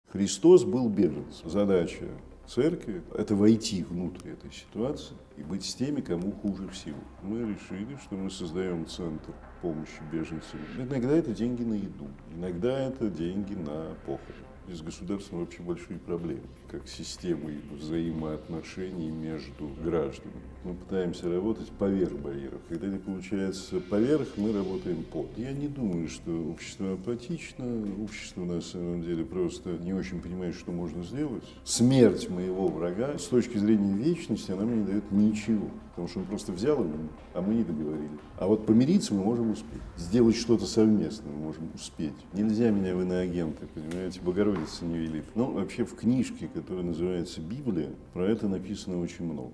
Христос был беженцем. Задача церкви – это войти внутрь этой ситуации и быть с теми, кому хуже всего. Мы решили, что мы создаем центр помощи беженцам. Иногда это деньги на еду, иногда это деньги на похороны. С государством вообще большие проблемы, как системы взаимоотношений между гражданами. Мы пытаемся работать поверх барьеров. Когда не получается поверх, мы работаем под. Я не думаю, что общество апатично. Общество на самом деле просто не очень понимает, что можно сделать. Смерть моего врага с точки зрения вечности, она мне не дает ничего. Потому что он просто взял его, а мы не договорились. А вот помириться мы можем успеть. Сделать что-то совместно мы можем успеть. Нельзя меня в иноагенты, понимаете, Богородица не велит. Но вообще в книжке, которая называется «Библия», про это написано очень много.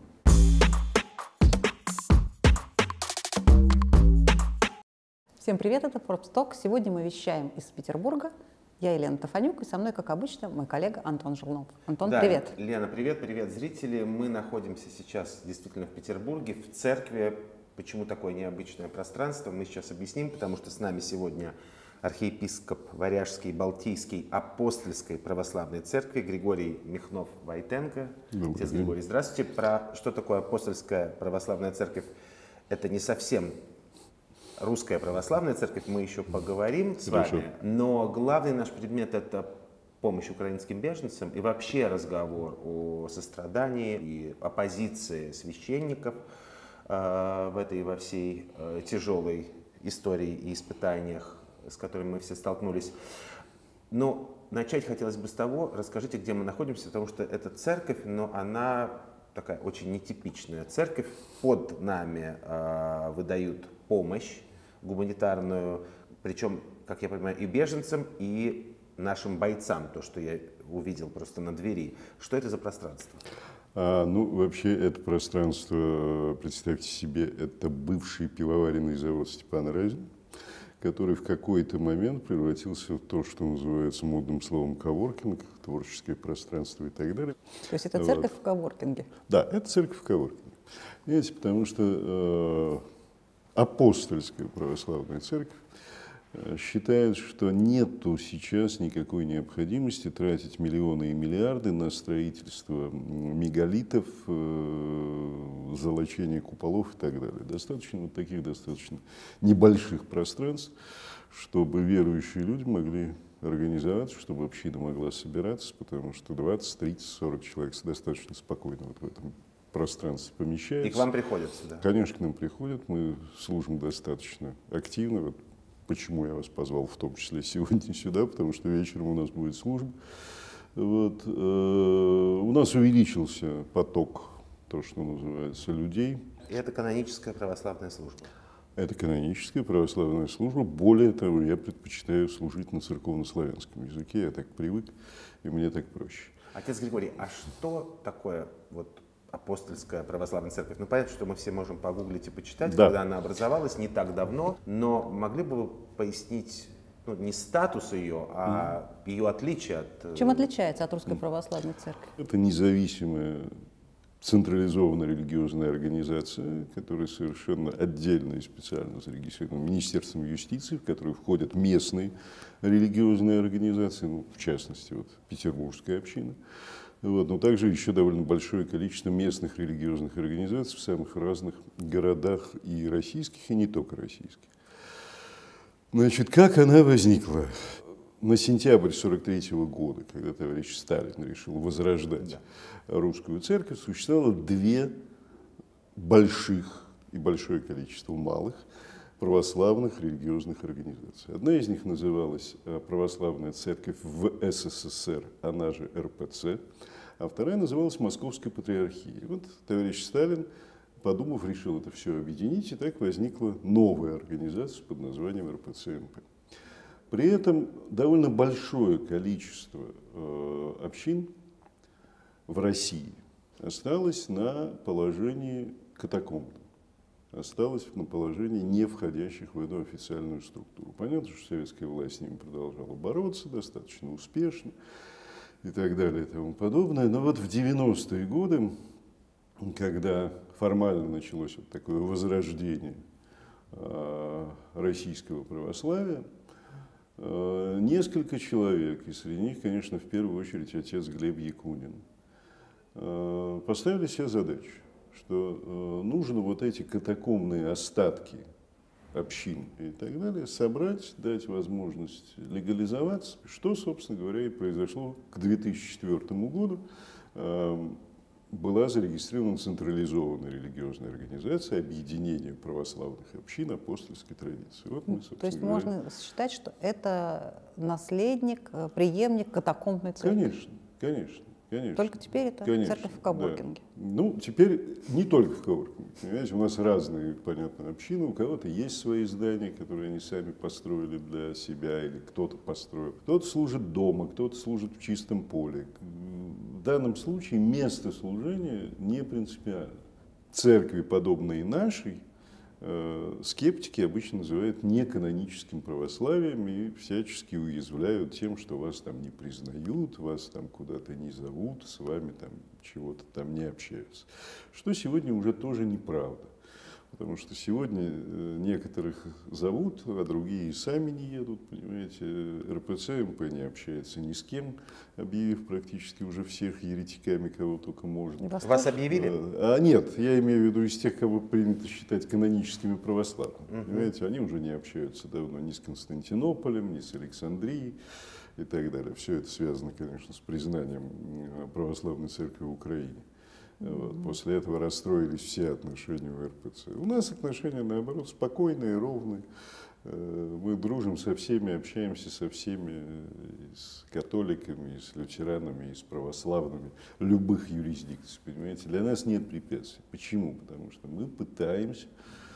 Всем привет, это Forbes Talk. Сегодня мы вещаем из Петербурга. Я Елена Тафанюк, и со мной, как обычно, мой коллега Антон Желнов. Антон, да, привет. Лена, привет, привет, зрители. Мы находимся сейчас действительно в Петербурге, в церкви. Почему такое необычное пространство, мы сейчас объясним, потому что с нами сегодня архиепископ Варяжской, Балтийской, Апостольской православной церкви Григорий Михнов-Войтенко. Отец Григорий, здравствуйте. Про что такое Апостольская православная церковь? Это не совсем русская православная церковь, мы еще поговорим с вами, но главный наш предмет — это помощь украинским беженцам и вообще разговор о сострадании и о позиции священников в этой во всей тяжелой истории и испытаниях, с которыми мы все столкнулись. Но начать хотелось бы с того, расскажите, где мы находимся, потому что эта церковь, но она такая очень нетипичная церковь. Под нами выдают помощь гуманитарную, причем, как я понимаю, и беженцам, и нашим бойцам, то, что я увидел просто на двери. Что это за пространство? Вообще, это пространство, представьте себе, это бывший пивоваренный завод Степана Разина, который в какой-то момент превратился в то, что называется модным словом коворкинг, творческое пространство и так далее. То есть это церковь в коворкинге? Да, это церковь в коворкинге. Видите, потому что Апостольская православная церковь считает, что нету сейчас никакой необходимости тратить миллионы и миллиарды на строительство мегалитов, золочение куполов и так далее. Достаточно вот таких достаточно небольших пространств, чтобы верующие люди могли организоваться, чтобы община могла собираться, потому что 20, 30, 40 человек достаточно спокойно вот в этом пространстве помещается. И к вам приходят сюда? Конечно, к нам приходят. Мы служим достаточно активно. Вот почему я вас позвал в том числе сегодня сюда, потому что вечером у нас будет служба. Вот. У нас увеличился поток, то, что называется, людей. И это каноническая православная служба? Это каноническая православная служба. Более того, я предпочитаю служить на церковно-славянском языке. Я так привык, и мне так проще. Отец Григорий, а что такое вот Апостольская православная церковь? Ну, понятно, что мы все можем погуглить и почитать, да, когда она образовалась, не так давно, но могли бы вы пояснить, ну, не статус ее, а ее отличие от... Чем отличается от русской православной церкви? Это независимая централизованная религиозная организация, которая совершенно отдельно и специально зарегистрирована Министерством юстиции, в которую входят местные религиозные организации, ну, в частности, вот, Петербургская община. Вот, но также еще довольно большое количество местных религиозных организаций в самых разных городах и российских, и не только российских. Значит, как она возникла? На сентябрь 1943 года, когда товарищ Сталин решил возрождать русскую церковь, существовало две больших и большое количество малых православных религиозных организаций. Одна из них называлась Православная церковь в СССР, она же РПЦ, а вторая называлась Московская патриархия. И вот товарищ Сталин, подумав, решил это все объединить, и так возникла новая организация под названием РПЦ-МП. При этом довольно большое количество общин в России осталось на положении катакомбном, осталось на положении не входящих в эту официальную структуру. Понятно, что советская власть с ними продолжала бороться достаточно успешно и так далее и тому подобное. Но вот в 90-е годы, когда формально началось вот такое возрождение российского православия, Несколько человек, и среди них, конечно, в первую очередь отец Глеб Якунин, поставили себе задачу, что нужно вот эти катакомные остатки общин и так далее собрать, дать возможность легализоваться, что, собственно говоря, и произошло к 2004 году. Была зарегистрирована централизованная религиозная организация объединения православных общин апостольской традиции. Вот мы, то есть можно считать, что это наследник, преемник катакомбной церкви? Конечно, конечно. Конечно. Только теперь это церковь в Коворкинге. Да. Ну, теперь не только в Коворкинге. Понимаете, у нас разные, понятно, общины. У кого-то есть свои здания, которые они сами построили для себя, или кто-то построил. Кто-то служит дома, кто-то служит в чистом поле. В данном случае место служения не принципиально. Церкви, подобные нашей, скептики обычно называют неканоническим православием и всячески уязвляют тем, что вас там не признают, вас там куда-то не зовут, с вами там чего-то там не общаются. Что сегодня уже тоже неправда. Потому что сегодня некоторых зовут, а другие и сами не едут, понимаете. РПЦ МП не общается ни с кем, объявив практически уже всех еретиками, кого только можно. Вас объявили? Нет, я имею в виду из тех, кого принято считать каноническими православными. Понимаете, они уже не общаются давно ни с Константинополем, ни с Александрией и так далее. Все это связано, конечно, с признанием православной церкви в Украине. Вот. После этого расстроились все отношения в РПЦ. У нас отношения, наоборот, спокойные, ровные. Мы дружим со всеми, общаемся со всеми, и с католиками, и с лютеранами, и с православными, любых юрисдикций, понимаете. Для нас нет препятствий. Почему? Потому что мы пытаемся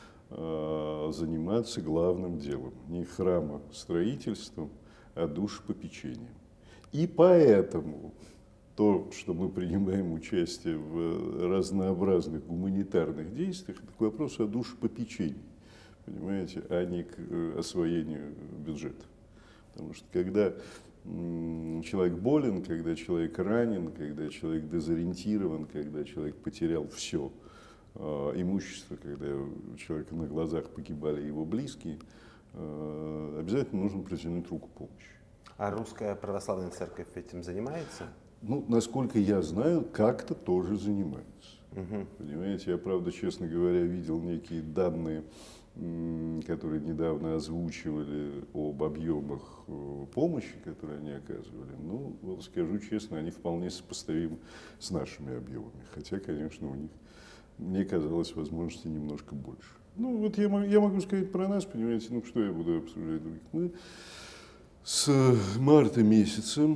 заниматься главным делом. Не храмостроительством, а душепопечением. И поэтому то, что мы принимаем участие в разнообразных гуманитарных действиях, это к вопросу о душепопечении, понимаете, а не к освоению бюджета. Потому что когда человек болен, когда человек ранен, когда человек дезориентирован, когда человек потерял все имущество, когда у человека на глазах погибали его близкие, обязательно нужно протянуть руку помощи. А русская православная церковь этим занимается? Ну, насколько я знаю, как-то тоже занимаются. Понимаете, я, правда, честно говоря, видел некие данные, которые недавно озвучивали об объемах помощи, которые они оказывали. Ну, вот скажу честно, они вполне сопоставимы с нашими объемами. Хотя, конечно, у них, мне казалось, возможности немножко больше. Ну, вот я могу сказать про нас, понимаете, ну, что я буду обсуждать других. Мы с марта месяца,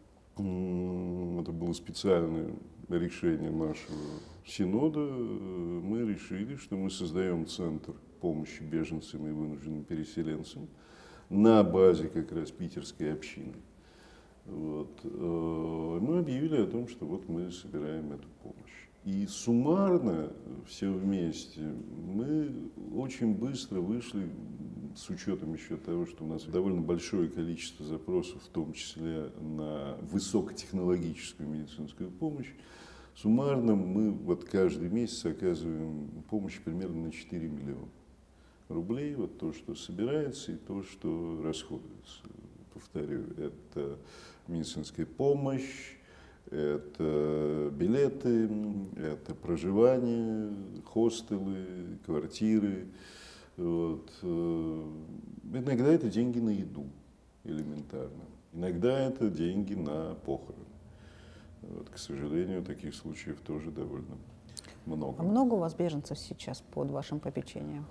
это было специальное решение нашего синода, мы решили, что мы создаем центр помощи беженцам и вынужденным переселенцам на базе как раз питерской общины. Вот. Мы объявили о том, что вот мы собираем эту помощь. И суммарно все вместе мы очень быстро вышли, с учетом еще того, что у нас довольно большое количество запросов, в том числе на высокотехнологическую медицинскую помощь, суммарно мы вот каждый месяц оказываем помощь примерно на 4 миллиона рублей. Вот то, что собирается, и то, что расходуется. Повторю, это медицинская помощь, это билеты, это проживание, хостелы, квартиры. Вот. Иногда это деньги на еду, элементарно. Иногда это деньги на похороны. Вот. К сожалению, таких случаев тоже довольно много. А много у вас беженцев сейчас под вашим попечением?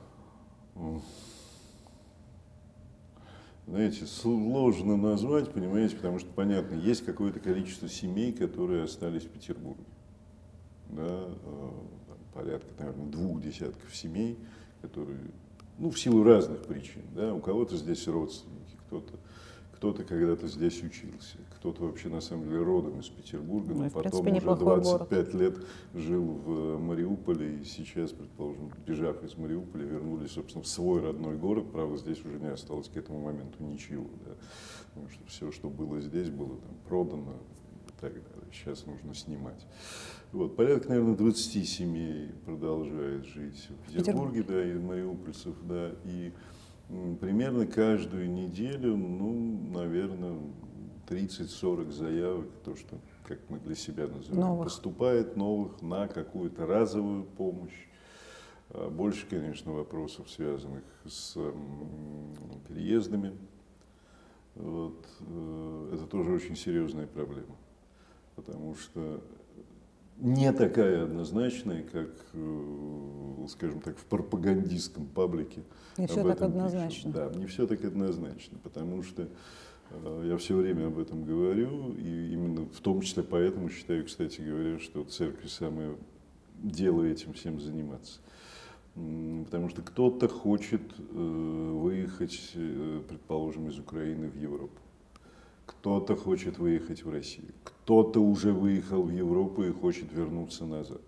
Знаете, сложно назвать, понимаете, потому что, понятно, есть какое-то количество семей, которые остались в Петербурге. Да, порядка, наверное, 2 десятков семей, которые, ну, в силу разных причин, да, у кого-то здесь родственники, кто-то когда-то здесь учился, кто-то вообще на самом деле родом из Петербурга, но потом уже 25 лет жил в Мариуполе и сейчас, предположим, бежав из Мариуполя, вернулись, собственно, в свой родной город, правда, здесь уже не осталось к этому моменту ничего, да, потому что все, что было здесь, было там продано и так далее, сейчас нужно снимать. Вот, порядка, наверное, 20 семей продолжает жить в Петербурге, да, и мариупольцев, да, и Примерно каждую неделю, ну, наверное, 30-40 заявок, то, что, как мы для себя называем, Новых. поступает новых на какую-то разовую помощь. Больше, конечно, вопросов, связанных с переездами. Вот. Это тоже очень серьезная проблема, потому что не такая однозначная, как, скажем так, в пропагандистском паблике. Не все так однозначно. Да, не все так однозначно, потому что я все время об этом говорю, и именно в том числе поэтому считаю, кстати говоря, что церковь самое дело этим всем заниматься. Потому что кто-то хочет выехать, предположим, из Украины в Европу. Кто-то хочет выехать в Россию, кто-то уже выехал в Европу и хочет вернуться назад.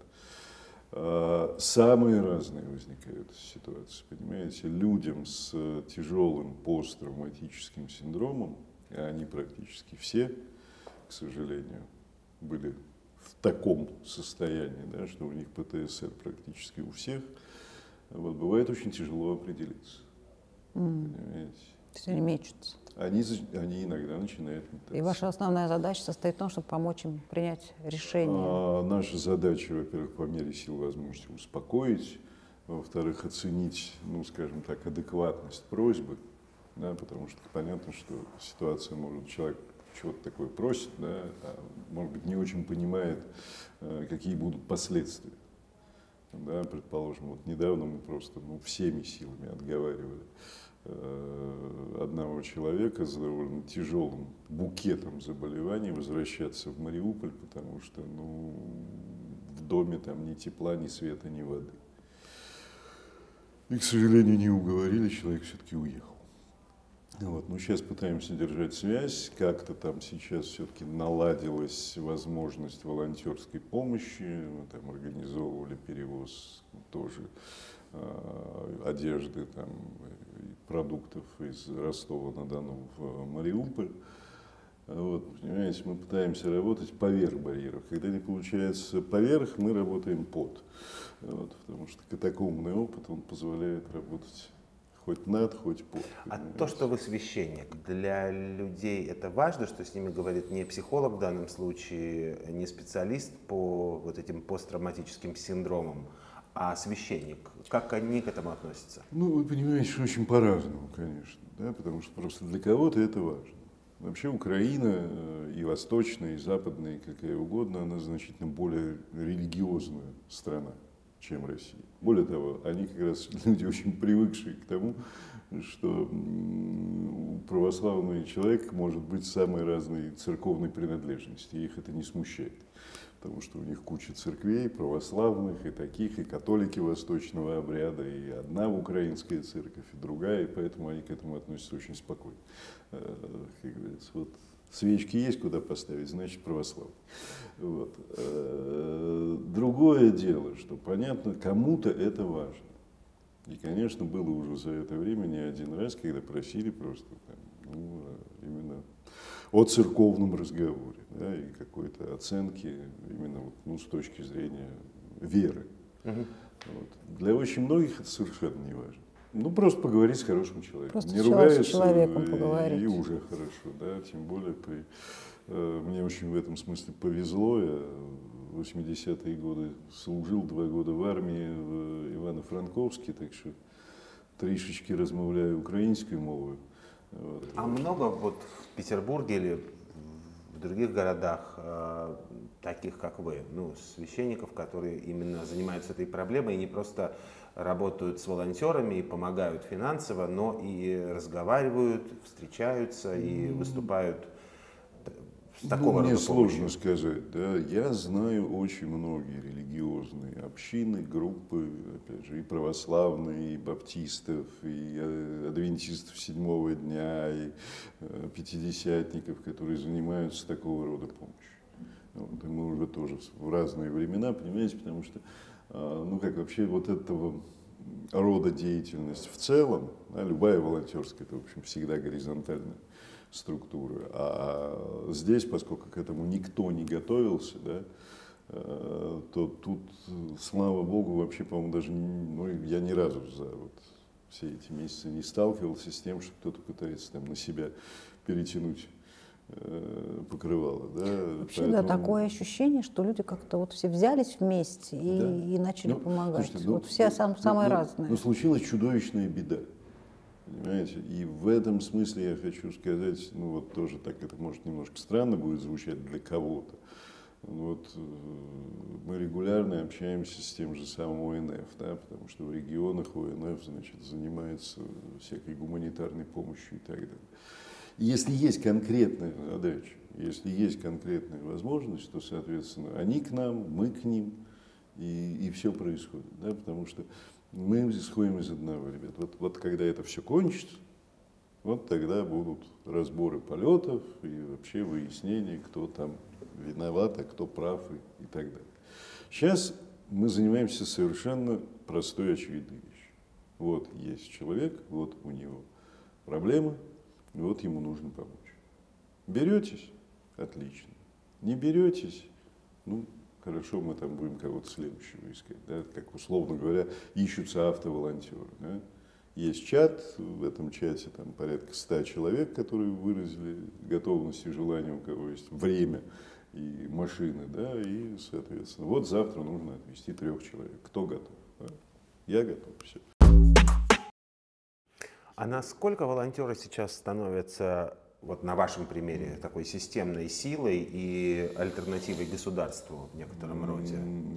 Самые разные возникают ситуации, понимаете. Людям с тяжелым посттравматическим синдромом, а они практически все, к сожалению, были в таком состоянии, да, что у них ПТСР практически у всех, вот, бывает очень тяжело определиться. Понимаете? То есть они мечутся. Они иногда начинают метаться. И ваша основная задача состоит в том, чтобы помочь им принять решение. Наша задача, во-первых, по мере сил возможности успокоить, во-вторых, оценить, ну, скажем так, адекватность просьбы, да, потому что понятно, что ситуация может, человек чего-то такое просит, да, а может быть, не очень понимает, какие будут последствия. Да, предположим, вот недавно мы просто всеми силами отговаривали одного человека с довольно тяжелым букетом заболеваний возвращаться в Мариуполь, потому что в доме там ни тепла, ни света, ни воды. И, к сожалению, не уговорили, человек все-таки уехал. Вот. Ну, сейчас пытаемся держать связь, как-то там сейчас все-таки наладилась возможность волонтерской помощи, мы там организовывали перевоз тоже одежды, там, продуктов из Ростова-на-Дону в Мариуполь. Вот, понимаете, мы пытаемся работать поверх барьеров. Когда не получается поверх, мы работаем под. Вот, потому что катакомбный опыт, он позволяет работать хоть над, хоть под. А то, что вы священник, для людей это важно, что с ними говорит не психолог в данном случае, не специалист по вот этим посттравматическим синдромам, а священник. Как они к этому относятся? Ну, вы понимаете, что очень по-разному, конечно, да, потому что просто для кого-то это важно. Вообще Украина, и восточная, и западная, и какая угодно, она значительно более религиозная страна, чем Россия. Более того, они как раз люди очень привыкшие к тому, что православный человек может быть самой разной церковной принадлежности, и их это не смущает. Потому что у них куча церквей, православных, и таких, и католики восточного обряда, и одна украинская церковь, и другая, и поэтому они к этому относятся очень спокойно. Как говорится, вот свечки есть куда поставить, значит православный. Вот. Другое дело, что понятно, кому-то это важно. И, конечно, было уже за это время не один раз, когда просили просто именно о церковном разговоре, да, и какой-то оценки именно с точки зрения веры. Вот. Для очень многих это совершенно не важно. Просто поговорить с хорошим человеком. Просто не ругаются, с человеком поговорить. И уже хорошо, да, тем более мне очень в этом смысле повезло. Я в 80-е годы служил 2 года в армии в Ивано-Франковске, так что трішечки розмовляю українською мовою. Вот. А много вот в Петербурге или в других городах таких, как вы, священников, которые именно занимаются этой проблемой и не просто работают с волонтерами и помогают финансово, но и разговаривают, встречаются и выступают с такого рода Мне помощью? сложно сказать, да. Я знаю очень многие религиозные общины, группы, опять же, и православные, и баптистов, и адвентистов седьмого дня, и пятидесятников, которые занимаются такого рода помощью. Вот, и мы уже тоже в разные времена, понимаете, потому что, как вообще вот этого рода деятельность в целом, да, любая волонтерская, это, в общем, всегда горизонтальная структура. А здесь, поскольку к этому никто не готовился, да, то тут, слава богу, вообще, по-моему, даже я ни разу за все эти месяцы не сталкивался с тем, что кто-то пытается там на себя перетянуть покрывало. Да? Вообще, да, такое ощущение, что люди как-то вот все взялись вместе и начали помогать. Слушайте, вот все самые разные. Но случилась чудовищная беда. Понимаете? И в этом смысле я хочу сказать, ну вот тоже так это может немножко странно будет звучать для кого-то. Вот мы регулярно общаемся с тем же самым ОНФ, да, потому что в регионах ОНФ, значит, занимается всякой гуманитарной помощью и так далее. И если есть конкретная задача, если есть конкретная возможность, то, соответственно, они к нам, мы к ним, и все происходит, да, потому что мы исходим из одного, ребят. Вот когда это все кончится, вот тогда будут разборы полетов и вообще выяснение, кто там виноват, а кто прав и так далее. Сейчас мы занимаемся совершенно простой, очевидной вещью. Вот есть человек, вот у него проблема, вот ему нужно помочь. Беретесь? Отлично. Не беретесь? Ну, хорошо, мы там будем кого-то следующего искать. Да? Как, условно говоря, ищутся автоволонтеры. Да? Есть чат, в этом чате там порядка 100 человек, которые выразили готовность и желание, у кого есть время и машины, да, и, соответственно, вот завтра нужно отвезти 3 человек. Кто готов? Да? Я готов, все. А насколько волонтеры сейчас становятся, вот на вашем примере, такой системной силой и альтернативой государству в некотором роде?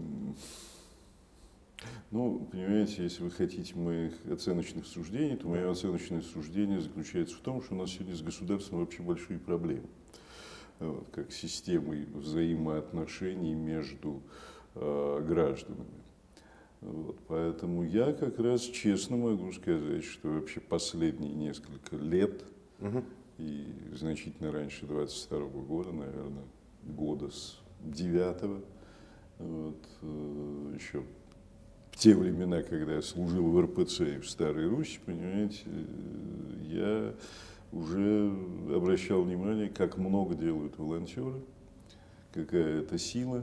Ну, понимаете, если вы хотите моих оценочных суждений, то мое оценочное суждение заключается в том, что у нас сегодня с государством вообще большие проблемы. Вот, как системой взаимоотношений между гражданами. Вот, поэтому я как раз честно могу сказать, что вообще последние несколько лет, и значительно раньше 22 года, наверное, года с 9-го, вот, еще в те времена, когда я служил в РПЦ и в Старой Руси, понимаете, я уже обращал внимание, как много делают волонтеры, какая это сила,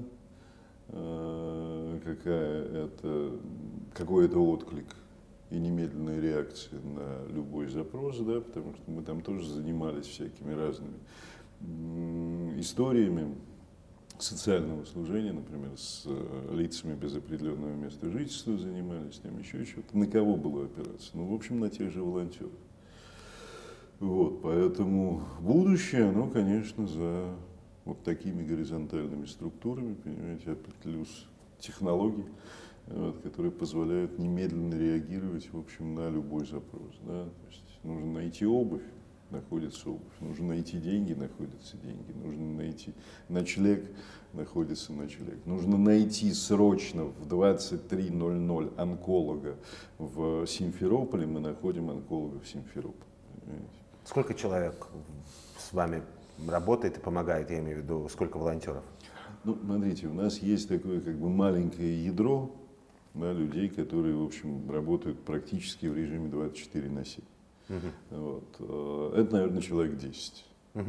какой это отклик и немедленная реакция на любой запрос, да, потому что мы там тоже занимались всякими разными историями социального служения, например, с лицами без определенного места жительства занимались, там еще что-то. На кого было опираться? Ну, в общем, на тех же волонтеров. Вот, поэтому будущее, оно, конечно, за вот такими горизонтальными структурами, понимаете, плюс технологии, вот, которые позволяют немедленно реагировать, в общем, на любой запрос. Да? То есть нужно найти обувь, находится обувь, нужно найти деньги, находятся деньги, нужно найти ночлег, находится ночлег, нужно найти срочно в 23:00 онколога в Симферополе, мы находим онколога в Симферополе. Понимаете? Сколько человек с вами работает и помогает, я имею в виду, сколько волонтеров? Ну, смотрите, у нас есть такое как бы маленькое ядро, да, людей, которые, в общем, работают практически в режиме 24/7. Вот. Это, наверное, человек 10.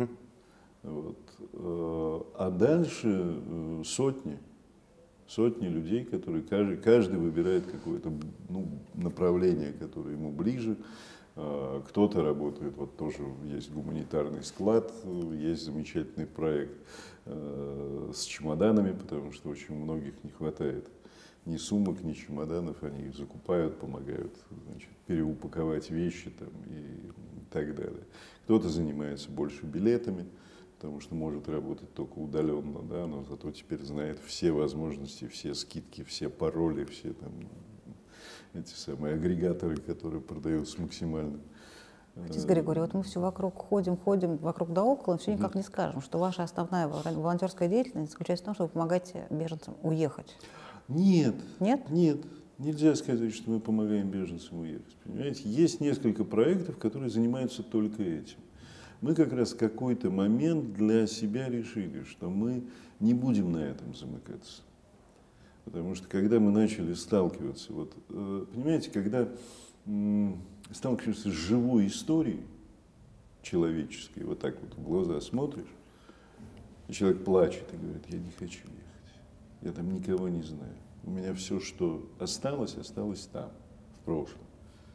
Вот. А дальше сотни людей, которые каждый выбирает какое-то направление, которое ему ближе. Кто-то работает, вот тоже есть гуманитарный склад, есть замечательный проект с чемоданами, потому что очень многих не хватает ни сумок, ни чемоданов, они их закупают, помогают, значит, переупаковать вещи там, и так далее. Кто-то занимается больше билетами, потому что может работать только удаленно, да, но зато теперь знает все возможности, все скидки, все пароли, все там эти самые агрегаторы, которые продаются максимально. Отец Григорий, вот мы все вокруг ходим, вокруг да около, все никак не скажем, что ваша основная волонтерская деятельность заключается в том, что вы помогаете беженцам уехать. Нет. Нет? Нет. Нельзя сказать, что мы помогаем беженцам уехать. Понимаете? Есть несколько проектов, которые занимаются только этим. Мы как раз в какой-то момент для себя решили, что мы не будем на этом замыкаться. Потому что когда мы начали сталкиваться, вот, понимаете, когда сталкиваешься с живой историей человеческой, вот так вот в глаза смотришь, и человек плачет и говорит: я не хочу ехать, я там никого не знаю, у меня все, что осталось там, в прошлом.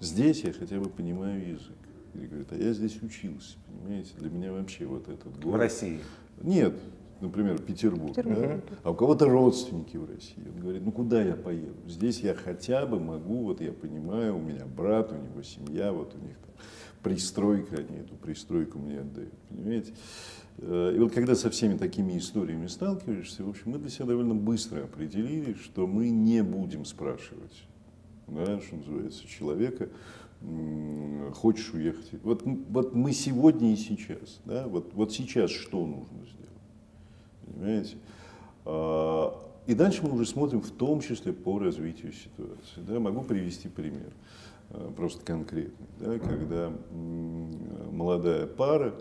Здесь я хотя бы понимаю язык. И говорит, а я здесь учился, понимаете? Для меня вообще вот этот город... В России? Нет, например, Петербург. Да? А у кого-то родственники в России. Он говорит, ну куда я поеду? Здесь я хотя бы могу, вот я понимаю, у меня брат, у него семья, вот у них там пристройка, они эту пристройку мне отдают, понимаете? И вот когда со всеми такими историями сталкиваешься, в общем, мы для себя довольно быстро определили, что мы не будем спрашивать, да, что называется, человека, хочешь уехать. Вот мы сегодня и сейчас, да, вот сейчас что нужно сделать, понимаете? И дальше мы уже смотрим в том числе по развитию ситуации. Да. Могу привести пример, просто конкретный, да, когда молодая пара,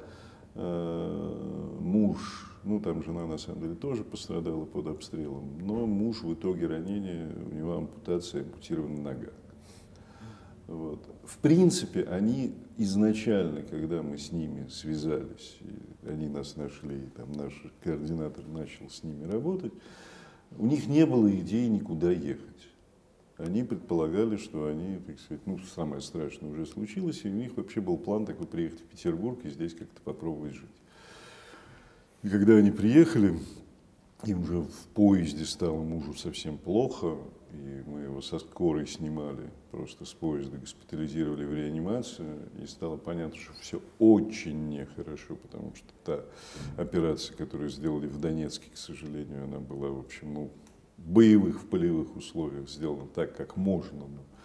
муж, ну там жена на самом деле тоже пострадала под обстрелом, но муж в итоге ранения, у него ампутация, ампутирована нога. Вот. В принципе, они изначально, когда мы с ними связались, и они нас нашли, и там наш координатор начал с ними работать, у них не было идеи никуда ехать. Они предполагали, что они, так сказать, ну, самое страшное уже случилось, и у них вообще был план такой приехать в Петербург и здесь как-то попробовать жить. И когда они приехали, им уже в поезде стало мужу совсем плохо, и мы его со скорой снимали, просто с поезда госпитализировали в реанимацию, и стало понятно, что все очень нехорошо, потому что та операция, которую сделали в Донецке, к сожалению, она была, в общем, ну, боевых, в полевых условиях сделано так, как можно.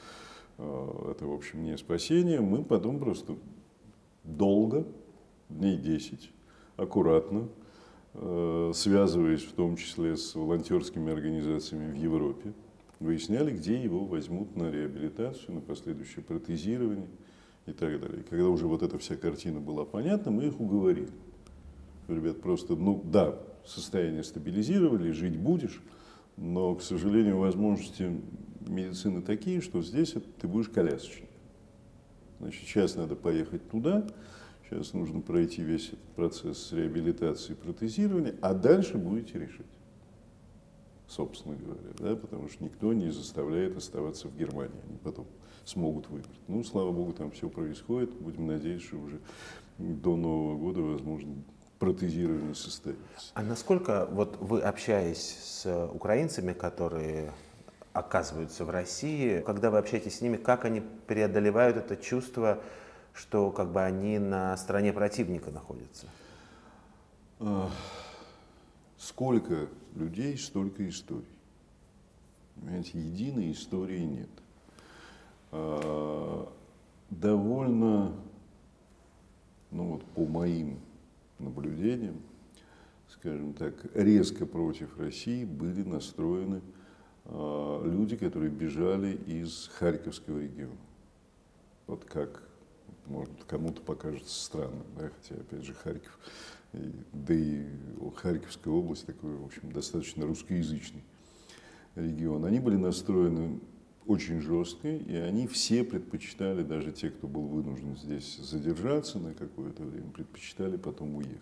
Но это, в общем, не спасение. Мы потом просто долго, дней 10, аккуратно, связываясь в том числе с волонтерскими организациями в Европе, выясняли, где его возьмут на реабилитацию, на последующее протезирование и так далее. И когда уже вот эта вся картина была понятна, мы их уговорили. Ребят, просто, ну да, состояние стабилизировали, жить будешь, но, к сожалению, возможности медицины такие, что здесь ты будешь колясочник. Значит, сейчас надо поехать туда, сейчас нужно пройти весь этот процесс реабилитации и протезирования, а дальше будете решить, собственно говоря, да, потому что никто не заставляет оставаться в Германии, они потом смогут выбрать. Ну, слава богу, там все происходит, будем надеяться, что уже до Нового года, возможно, протезирование состоится. А насколько вот вы, общаясь с украинцами, которые оказываются в России, когда вы общаетесь с ними, как они преодолевают это чувство, что как бы они на стороне противника находятся? Сколько людей, столько историй. Понимаете, единой истории нет. Довольно, ну вот по моим наблюдениям, скажем так, резко против России были настроены люди, которые бежали из Харьковского региона. Вот как, может, кому-то покажется странным, да, хотя, опять же, Харьков, да и Харьковская область такой, в общем, достаточно русскоязычный регион. Они были настроены очень жестко, и они все предпочитали, даже те, кто был вынужден здесь задержаться на какое-то время, предпочитали потом уехать.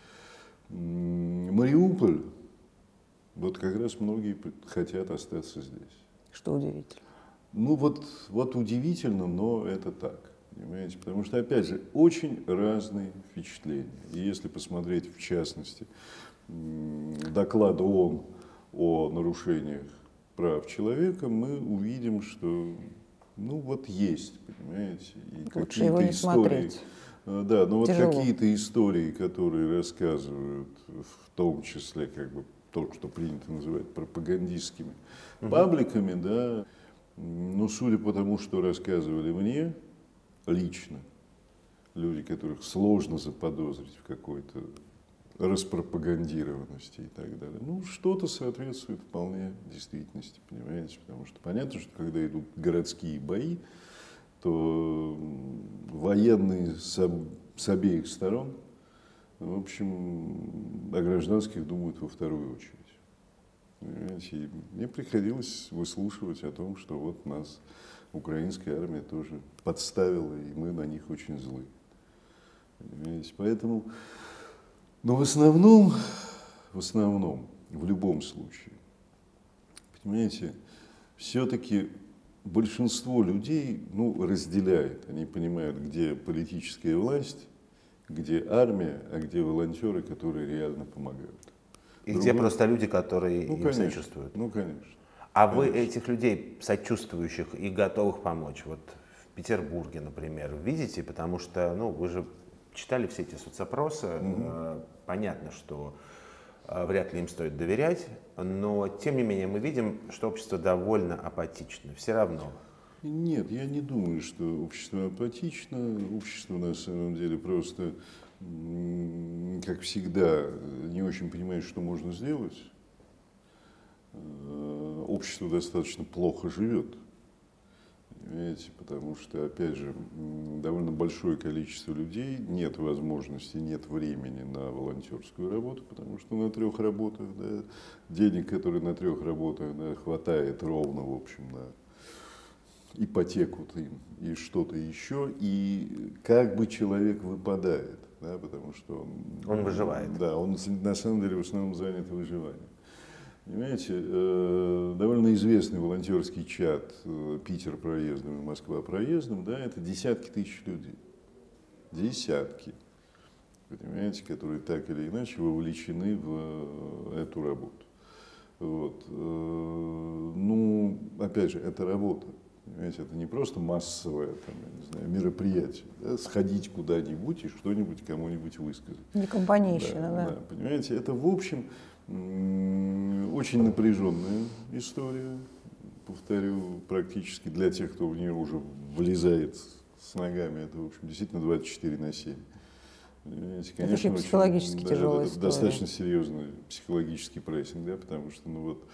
Мариуполь, вот как раз многие хотят остаться здесь. Что удивительно. Ну вот удивительно, но это так, понимаете, потому что, опять же, очень разные впечатления. И если посмотреть, в частности, доклад ООН о нарушениях прав человека, мы увидим, что, ну вот есть, понимаете, и лучше его не смотреть. Да, но вот тяжело. Какие-то истории, которые рассказывают, в том числе, как бы то, что принято называть пропагандистскими пабликами, да, ну, судя по тому, что рассказывали мне лично, люди, которых сложно заподозрить в какой-то распропагандированности и так далее. Ну, что-то соответствует вполне действительности, понимаете? Потому что понятно, что когда идут городские бои, то военные с обеих сторон, в общем, о гражданских думают во вторую очередь. Понимаете? И мне приходилось выслушивать о том, что вот нас украинская армия тоже подставила, и мы на них очень злы. Понимаете? Поэтому... Но в основном, в любом случае, понимаете, все-таки большинство людей, ну, разделяет. Они понимают, где политическая власть, где армия, а где волонтеры, которые реально помогают. И где просто люди, которые им сочувствуют. Ну, конечно. А вы этих людей, сочувствующих и готовых помочь, вот в Петербурге, например, видите? Потому что, ну, вы же читали все эти соцопросы, понятно, что вряд ли им стоит доверять, но тем не менее мы видим, что общество довольно апатично, все равно. Нет, я не думаю, что общество апатично. Общество на самом деле просто, как всегда, не очень понимает, что можно сделать. Общество достаточно плохо живет, понимаете, потому что, опять же, довольно большое количество людей, нет возможности, нет времени на волонтерскую работу, потому что на 3 работах, да, денег, которые на 3 работах, да, хватает ровно, в общем, на ипотеку и что-то еще, и как бы человек выпадает, да, потому что он выживает. Да, он на самом деле в основном занят выживанием. Понимаете, довольно известный волонтерский чат «Питер проездом» и «Москва проездом», да, это десятки тысяч людей. Десятки. Понимаете, которые так или иначе вовлечены в эту работу. Вот. Ну, опять же, это работа. Понимаете, это не просто массовое там, я не знаю, мероприятие, да, сходить куда-нибудь и что-нибудь кому-нибудь высказать. Не компанейщина, да. Да. Понимаете, это в общем очень напряженная история, повторю, практически для тех, кто в нее уже влезает с ногами, это, в общем, действительно 24/7. Понимаете, конечно, это психологически тяжелая история. Достаточно серьезный психологический прессинг, да, потому что, ну вот,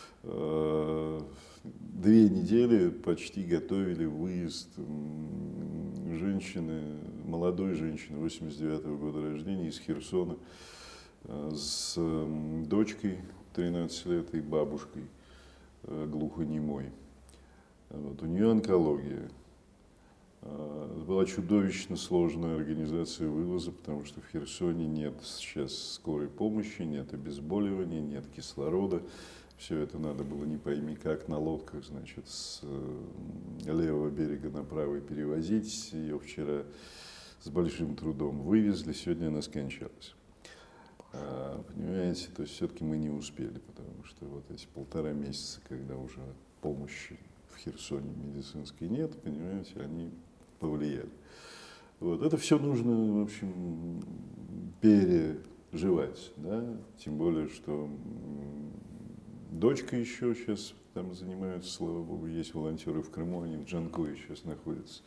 2 недели почти готовили выезд женщины, молодой женщины, 89-го года рождения, из Херсона, с дочкой 13 лет и бабушкой глухонемой. Вот, у нее онкология. Это была чудовищно сложная организация вывоза, потому что в Херсоне нет сейчас скорой помощи, нет обезболивания, нет кислорода. Все это надо было не пойми как на лодках, значит, с левого берега на правый перевозить. Ее вчера с большим трудом вывезли, сегодня она скончалась. Понимаете, то есть все-таки мы не успели, потому что вот эти 1,5 месяца, когда уже помощи в Херсоне медицинской нет, понимаете, они повлияли. Вот. Это все нужно, в общем, переживать, да? Тем более, что дочка еще сейчас там занимаются, слава богу, есть волонтеры в Крыму, они в Джанкое сейчас находятся.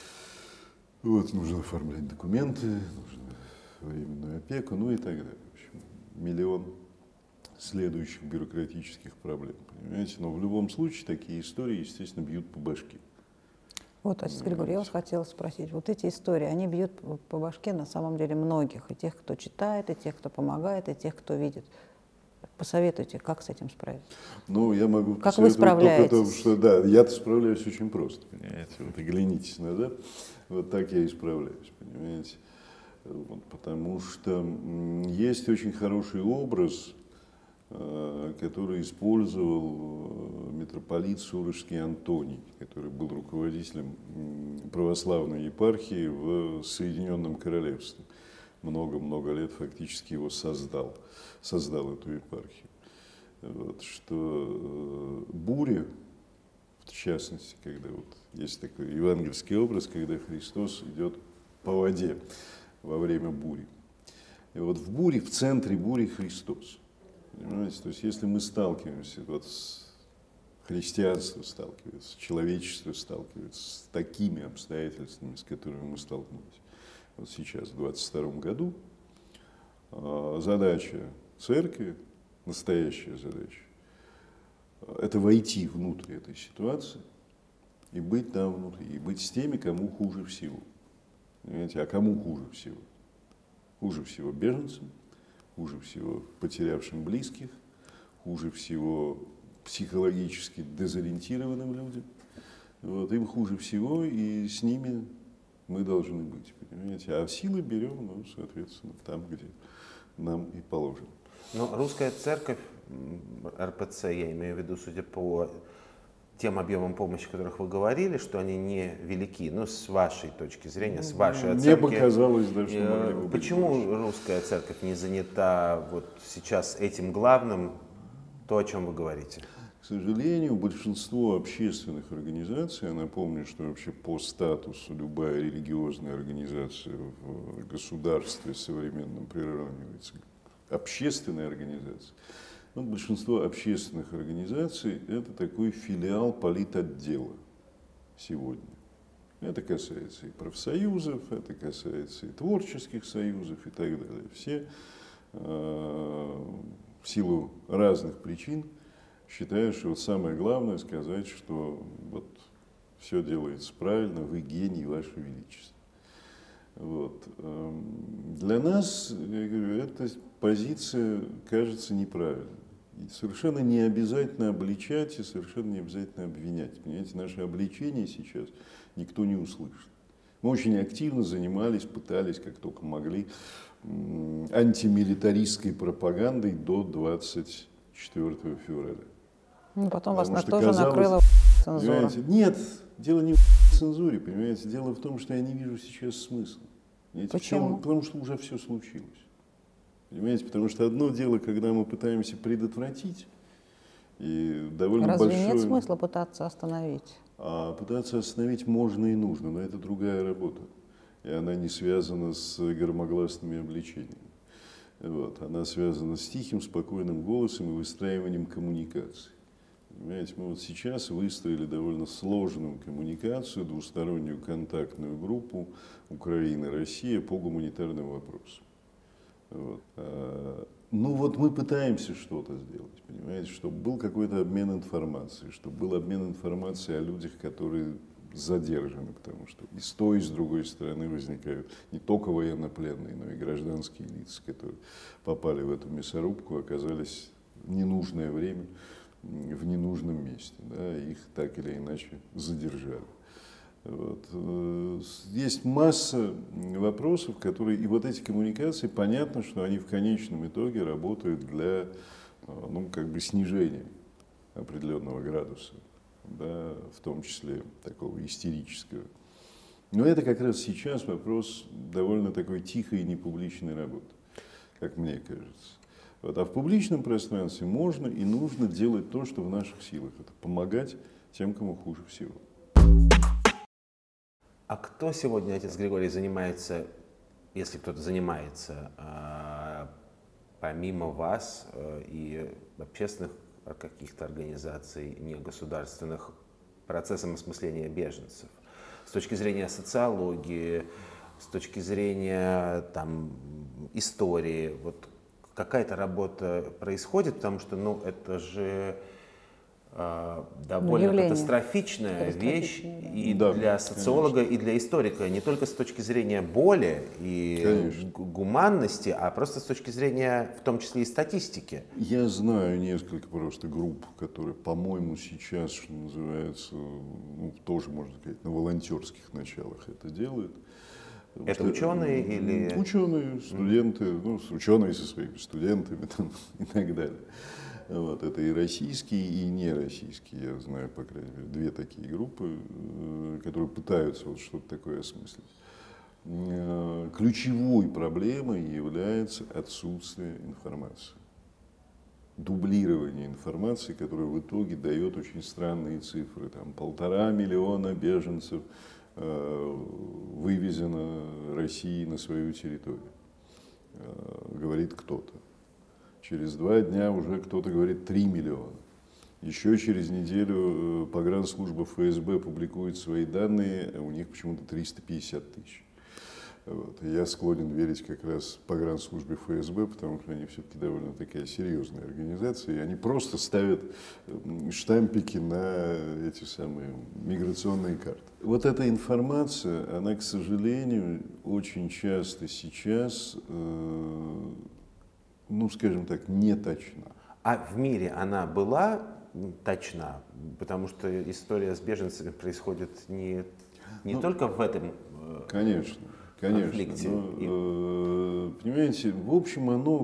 Вот, нужно оформлять документы, нужно временную опеку, ну и так далее. В общем, миллион следующих бюрократических проблем, понимаете? Но в любом случае такие истории, естественно, бьют по башке. Вот, отец Григорий, я вас хотела спросить. Вот эти истории, они бьют по башке на самом деле многих, и тех, кто читает, и тех, кто помогает, и тех, кто видит. Посоветуйте, как с этим справиться? Ну, я могу как вы справляетесь? Только то, что, да, я-то справляюсь очень просто, понимаете? Вот оглянитесь назад, вот так я и справляюсь, понимаете? Вот, потому что есть очень хороший образ, который использовал митрополит Сурожский Антоний, который был руководителем православной епархии в Соединенном Королевстве. Много-много лет фактически его создал эту епархию. Вот, что буря, в частности, когда вот есть такой евангельский образ, когда Христос идет по воде во время бури. И вот в буре, в центре бури Христос. Понимаете? То есть если мы сталкиваемся, вот христианство сталкивается, человечество сталкивается с такими обстоятельствами, с которыми мы столкнулись, вот сейчас, в 2022 году, задача церкви, настоящая задача, это войти внутрь этой ситуации и быть там внутри, и быть с теми, кому хуже всего. Понимаете? А кому хуже всего? Хуже всего беженцам, хуже всего потерявшим близких, хуже всего психологически дезориентированным людям. Вот, им хуже всего, и с ними мы должны быть, понимаете? А силы берем, ну, соответственно, там, где нам и положено. Но русская церковь, РПЦ, я имею в виду, судя по тем объемам помощи, о которых вы говорили, что они не велики, ну, с вашей точки зрения, с вашей оценки. Мне показалось, да, что могли бы быть почему больше. русская церковь не занята вот сейчас этим главным, то, о чем вы говорите? К сожалению, большинство общественных организаций, я напомню, что вообще по статусу любая религиозная организация в государстве современном приравнивается к общественной организации. Но большинство общественных организаций – это такой филиал политотдела сегодня. Это касается и профсоюзов, это касается и творческих союзов и так далее. Все в силу разных причин считаю, что вот самое главное сказать, что вот все делается правильно, вы гений, ваше величество. Вот. Для нас, я говорю, эта позиция кажется неправильной. И совершенно не обязательно обличать и совершенно не обязательно обвинять. Понимаете, наше обличение сейчас никто не услышит. Мы очень активно занимались, пытались, как только могли, антимилитаристской пропагандой до 24 февраля. Ну, потом вас Потому что тоже казалось, накрыла цензура. понимаете, нет, дело не в цензуре, понимаете, дело в том, что я не вижу сейчас смысла. Понимаете, Почему? Потому что уже все случилось. Понимаете, потому что одно дело, когда мы пытаемся предотвратить, и довольно Разве большое... нет смысла пытаться остановить? А пытаться остановить можно и нужно, но это другая работа. И она не связана с громогласными обличениями. Вот. Она связана с тихим, спокойным голосом и выстраиванием коммуникации. Понимаете, мы вот сейчас выстроили довольно сложную коммуникацию, двустороннюю контактную группу Украина-Россия по гуманитарным вопросам. Вот. Ну вот мы пытаемся что-то сделать, понимаете, чтобы был какой-то обмен информацией, чтобы был обмен информацией о людях, которые задержаны, потому что и с той, и с другой стороны возникают не только военнопленные, но и гражданские лица, которые попали в эту мясорубку, оказались в ненужное время в ненужном месте, да, их так или иначе задержали. Вот. Есть масса вопросов, которые, и вот эти коммуникации, понятно, что они в конечном итоге работают для, ну, как бы снижения определенного градуса, да, в том числе такого истерического. Но это как раз сейчас вопрос довольно такой тихой и непубличной работы, как мне кажется. Вот. А в публичном пространстве можно и нужно делать то, что в наших силах. Это помогать тем, кому хуже всего. А кто сегодня, отец Григорий, занимается, если кто-то занимается, помимо вас и общественных каких-то организаций, негосударственных, процессом осмысления беженцев? С точки зрения социологии, с точки зрения там, истории, вот какая-то работа происходит, потому что, ну, это же довольно катастрофичная вещь и да, для социолога, конечно, и для историка, не только с точки зрения боли и конечно, гуманности, а просто с точки зрения, в том числе, и статистики. Я знаю несколько просто групп, которые, по-моему, сейчас, что называется, ну, тоже, можно сказать, на волонтерских началах это делают. Это ученые или... Ученые, студенты, ну, ученые со своими студентами там, и так далее. Вот, это и российские, и нероссийские, я знаю, по крайней мере, две такие группы, которые пытаются вот что-то такое осмыслить. Ключевой проблемой является отсутствие информации. Дублирование информации, которая в итоге дает очень странные цифры. Там 1,5 миллиона беженцев вывезено Россией на свою территорию, говорит кто-то. Через 2 дня уже кто-то говорит 3 миллиона. Еще через неделю погранслужба ФСБ публикует свои данные, а у них почему-то 350 тысяч. Вот. Я склонен верить как раз погранслужбе ФСБ, потому что они все-таки довольно такая серьезная организация, и они просто ставят штампики на эти самые миграционные карты. Вот эта информация, она, к сожалению, очень часто сейчас, ну, скажем так, не точна. А в мире она была точна? Потому что история с беженцами происходит не только в этом конфликте. Конечно. Но, понимаете, в общем, оно,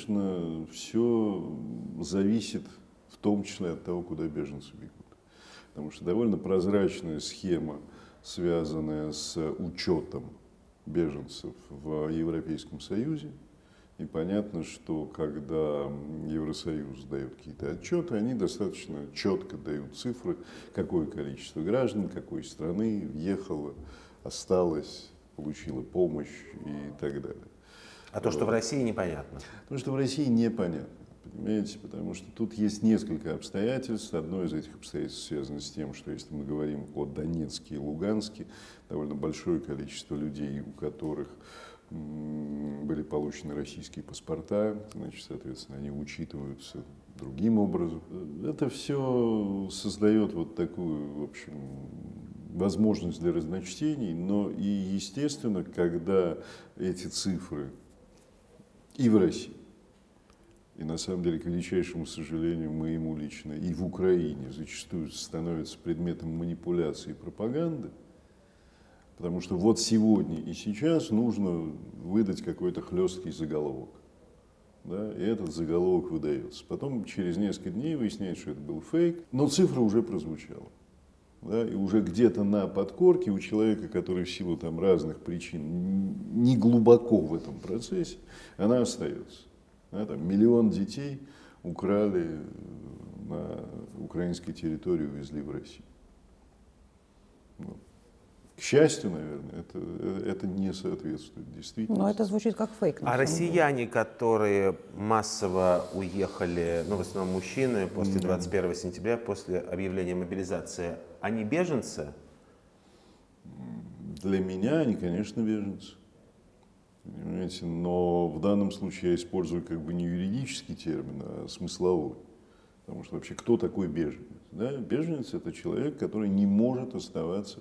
конечно, все зависит в том числе от того, куда беженцы бегут. потому что довольно прозрачная схема, связанная с учетом беженцев в Европейском Союзе. И понятно, что когда Евросоюз дает какие-то отчеты, они достаточно четко дают цифры, какое количество граждан, какой страны въехало, осталось, получило помощь и так далее. А то, что в России, непонятно. То, что в России, непонятно. Понимаете, потому что тут есть несколько обстоятельств. Одно из этих обстоятельств связано с тем, что если мы говорим о Донецке и Луганске, довольно большое количество людей, у которых были получены российские паспорта, значит, соответственно, они учитываются другим образом. Это все создает вот такую, в общем, возможность для разночтений, но и, естественно, когда эти цифры и в России, и на самом деле, к величайшему сожалению, моему лично, и в Украине зачастую становятся предметом манипуляции и пропаганды, потому что вот сегодня и сейчас нужно выдать какой-то хлесткий заголовок. Да, и этот заголовок выдается. Потом через несколько дней выясняется, что это был фейк, но цифра уже прозвучала. Да, и уже где-то на подкорке у человека, который в силу там разных причин не глубоко в этом процессе, она остается. Да, там, 1 миллион детей украли на украинской территории, увезли в Россию. Вот. К счастью, наверное, это не соответствует действительности. Но это звучит как фейк. А россияне, которые массово уехали, ну, в основном мужчины, после 21 сентября, после объявления мобилизации, они беженцы? Для меня они, конечно, беженцы. Понимаете? Но в данном случае я использую как бы не юридический термин, а смысловой. Потому что вообще кто такой беженец? Да? Беженец – это человек, который не может оставаться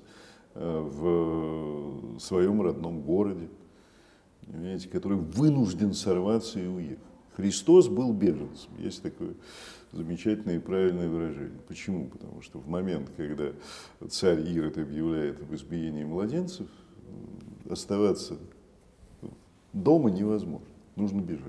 в своем родном городе, понимаете, который вынужден сорваться и уехать. Христос был беженцем. Есть такое замечательное и правильное выражение. Почему? Потому что в момент, когда царь Ирод объявляет об избиении младенцев, оставаться дома невозможно. Нужно бежать.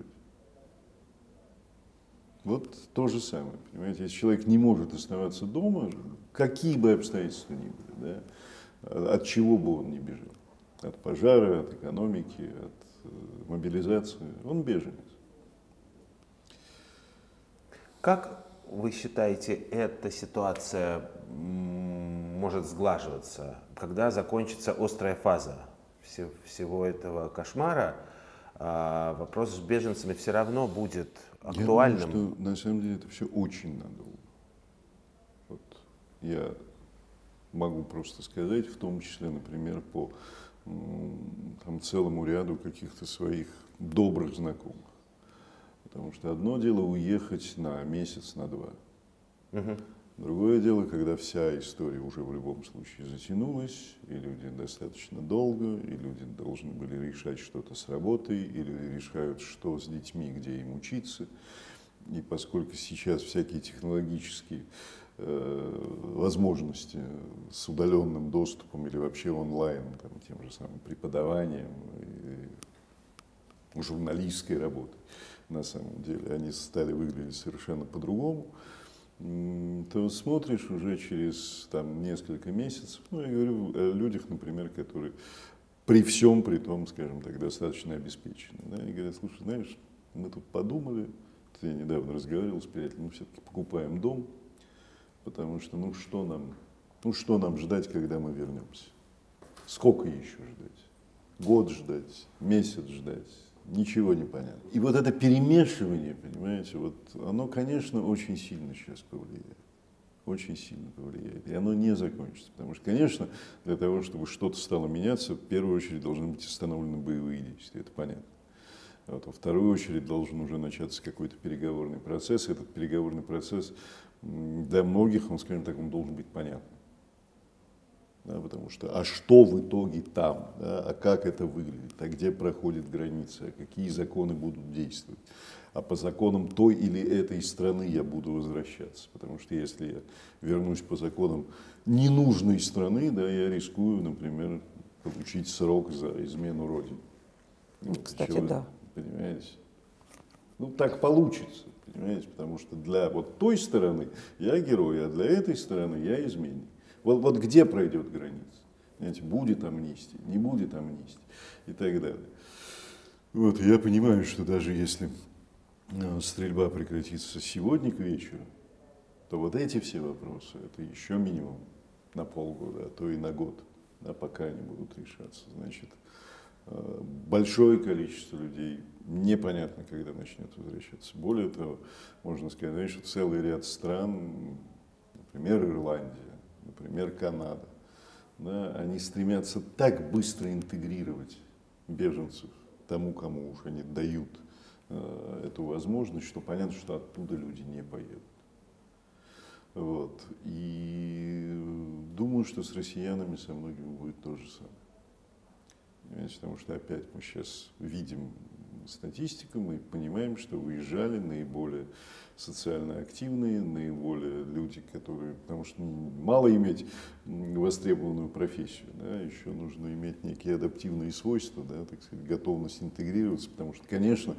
Вот то же самое. Понимаете, если человек не может оставаться дома, какие бы обстоятельства ни были, да, от чего бы он ни бежал, от пожара, от экономики, от мобилизации, он беженец. Как вы считаете, эта ситуация может сглаживаться, когда закончится острая фаза всего этого кошмара? Вопрос с беженцами все равно будет актуальным. Я думаю, что на самом деле это все очень надолго. Вот я могу просто сказать, в том числе, например, по там, целому ряду каких-то своих добрых знакомых. Потому что одно дело уехать на месяц, на два. Другое дело, когда вся история уже в любом случае затянулась, и люди достаточно долго, и люди должны были решать что-то с работой, или решают, что с детьми, где им учиться. И поскольку сейчас всякие технологические возможности с удаленным доступом или вообще онлайн, там, тем же самым преподаванием и журналистской работой, на самом деле, они стали выглядеть совершенно по-другому, то смотришь уже через там, несколько месяцев, ну, я говорю о людях, например, которые при всем, при том, скажем так, достаточно обеспечены. Да, и говорят, слушай, знаешь, мы тут подумали, я недавно разговаривал с приятелем, мы все-таки покупаем дом, потому что, ну что нам ждать, когда мы вернемся? Сколько еще ждать? Год ждать, месяц ждать? Ничего не понятно. И вот это перемешивание, понимаете, вот оно, конечно, очень сильно сейчас повлияет. Очень сильно повлияет. И оно не закончится. Потому что, конечно, для того, чтобы что-то стало меняться, в первую очередь должны быть остановлены боевые действия. Это понятно. Вот. Во вторую очередь должен уже начаться какой-то переговорный процесс. Этот переговорный процесс для многих, он, скажем так, он должен быть понятным. Да, потому что, а что в итоге там, да, а как это выглядит, а где проходит граница, а какие законы будут действовать, а по законам той или этой страны я буду возвращаться. Потому что если я вернусь по законам ненужной страны, да, я рискую, например, получить срок за измену Родине. Кстати, да. Понимаете? Ну, так получится, понимаете, потому что для вот той стороны я герой, а для этой стороны я изменник. Вот где пройдет граница? Понимаете, будет амнистия, не будет амнистии и так далее. Вот, я понимаю, что даже если стрельба прекратится сегодня к вечеру, то вот эти все вопросы, это еще минимум на полгода, а то и на год, да, пока они будут решаться. Значит, большое количество людей непонятно, когда начнет возвращаться. Более того, можно сказать, что целый ряд стран, например, Ирландия, например, Канада, да, они стремятся так быстро интегрировать беженцев тому, кому уж они дают эту возможность, что понятно, что оттуда люди не поедут. Вот. И думаю, что с россиянами со многими будет то же самое. Понимаете, потому что опять мы сейчас видим статистику, мы понимаем, что выезжали наиболее социально активные, наиболее люди, которые, потому что мало иметь востребованную профессию, да, еще нужно иметь некие адаптивные свойства, да, так сказать, готовность интегрироваться, потому что, конечно,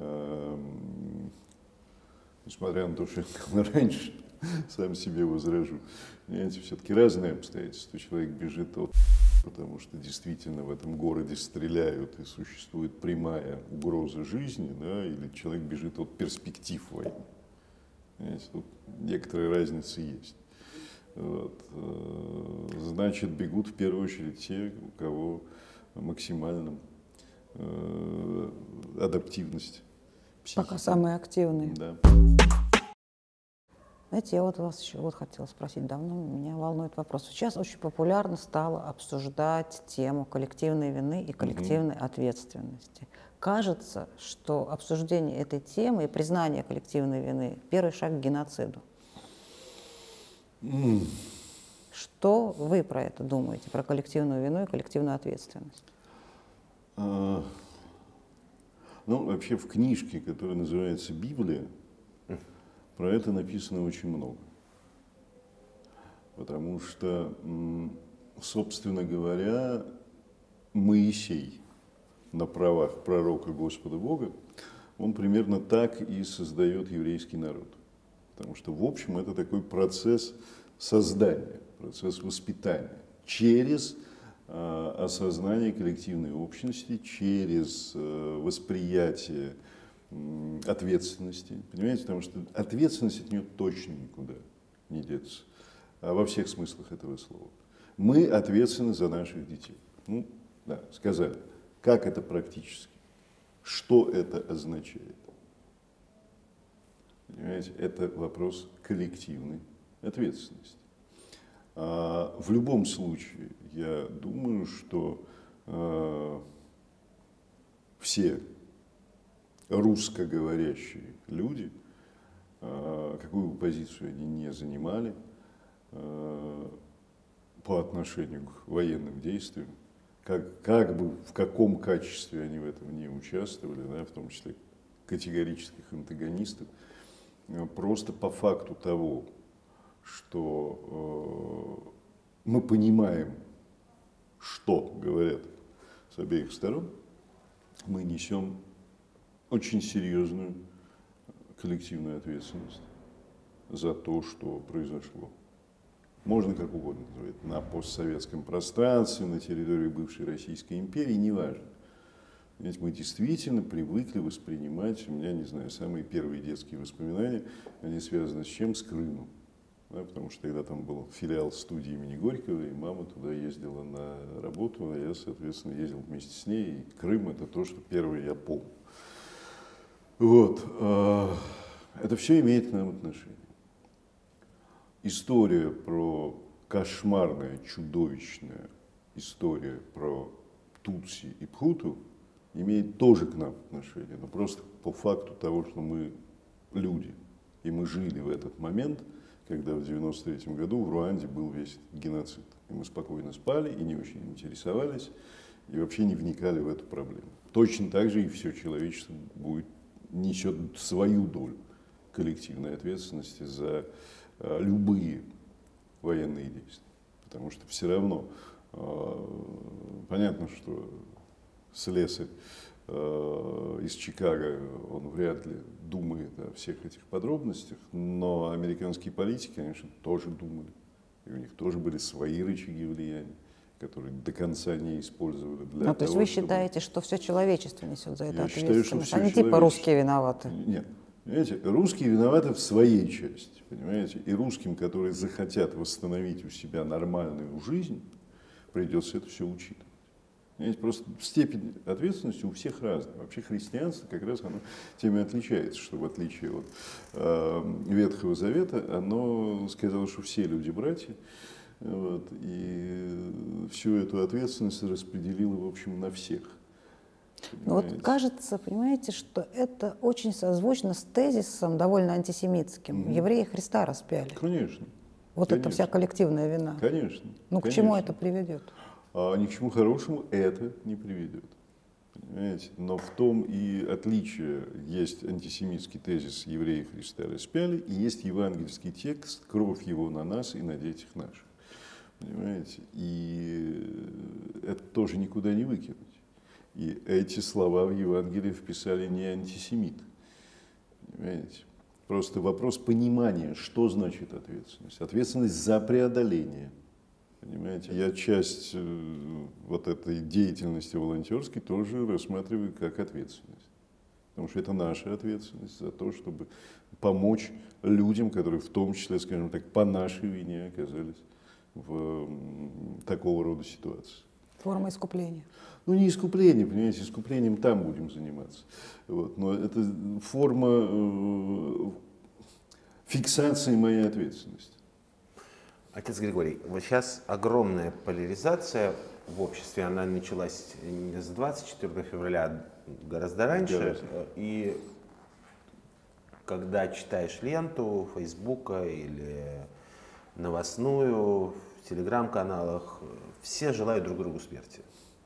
несмотря на то, что я раньше сам себе возражу, понимаете, все-таки разные обстоятельства. Человек бежит от потому что действительно в этом городе стреляют и существует прямая угроза жизни, да, или человек бежит от перспектив войны. Понимаете, тут некоторая разница есть. Вот. Значит, бегут в первую очередь те, у кого максимальная адаптивность психики. Пока самые активные. Да. Знаете, я вот вас еще вот хотела спросить, давно меня волнует вопрос. Сейчас очень популярно стало обсуждать тему коллективной вины и коллективной ответственности. Кажется, что обсуждение этой темы и признание коллективной вины – первый шаг к геноциду. Что вы про это думаете, про коллективную вину и коллективную ответственность? Ну, вообще в книжке, которая называется «Библия», про это написано очень много. Потому что, собственно говоря, Моисей на правах пророка Господа Бога, он примерно так и создает еврейский народ. Потому что, в общем, это такой процесс создания, процесс воспитания через осознание коллективной общности, через восприятие ответственности, понимаете, потому что ответственность от нее точно никуда не деться, во всех смыслах этого слова. Мы ответственны за наших детей. Ну, да, сказали. Как это практически? Что это означает? Понимаете, это вопрос коллективной ответственности. В любом случае, я думаю, что все русскоговорящие люди, какую бы позицию они ни занимали по отношению к военным действиям, как бы в каком качестве они в этом не участвовали, да, в том числе категорических антагонистов, просто по факту того, что мы понимаем, что говорят с обеих сторон, мы несем очень серьезную коллективную ответственность за то, что произошло. Можно как угодно называть, на постсоветском пространстве, на территории бывшей Российской империи, неважно. Ведь мы действительно привыкли воспринимать, у меня, не знаю, самые первые детские воспоминания, они связаны с чем? С Крымом. Да, потому что тогда там был филиал студии имени Горького, и мама туда ездила на работу, а я, соответственно, ездил вместе с ней. И Крым — это то, что первое я помню. Вот. Это все имеет к нам отношение. История про кошмарная, чудовищная история про Тутси и Пхуту имеет тоже к нам отношение, но просто по факту того, что мы люди, и мы жили в этот момент, когда в 1993 году в Руанде был весь геноцид. И мы спокойно спали и не очень интересовались, и вообще не вникали в эту проблему. Точно так же и все человечество несет свою долю коллективной ответственности за любые военные действия. Потому что все равно понятно, что слесарь из Чикаго, он вряд ли думает о всех этих подробностях, но американские политики, конечно, тоже думали. И у них тоже были свои рычаги влияния, которые до конца не использовали для того, то есть вы считаете, что все человечество несет за это Я считаю, что ответственность, все а не типа человечество. русские виноваты? Нет. Понимаете, русские виноваты в своей части, понимаете, и русским, которые захотят восстановить у себя нормальную жизнь, придется это все учитывать. Понимаете, просто степень ответственности у всех разная. Вообще христианство как раз оно тем и отличается, что в отличие от Ветхого Завета, оно сказало, что все люди братья, вот, и всю эту ответственность распределило, в общем, на всех. Ну вот кажется, понимаете, что это очень созвучно с тезисом довольно антисемитским. Евреи Христа распяли. Конечно. Вот конечно. это вся коллективная вина. Конечно. Ну к чему это приведет? А ни к чему хорошему это не приведет. Понимаете? Но в том и отличие. Есть антисемитский тезис «Евреи Христа распяли», и есть евангельский текст «Кровь его на нас и на детях наших». Понимаете? И это тоже никуда не выкинуть. И эти слова в Евангелии вписали не антисемиты. Понимаете? Просто вопрос понимания, что значит ответственность. Ответственность за преодоление. Понимаете? Я часть вот этой деятельности волонтерской тоже рассматриваю как ответственность. Потому что это наша ответственность за то, чтобы помочь людям, которые в том числе, скажем так, по нашей вине оказались в такого рода ситуации. Форма искупления. Ну, не искупление, понимаете, искуплением там будем заниматься. Вот. Но это форма фиксации моей ответственности. Отец Григорий, вот сейчас огромная поляризация в обществе, она началась не с 24 февраля, а гораздо раньше. И когда читаешь ленту Фейсбука или новостную, в телеграм-каналах, все желают друг другу смерти.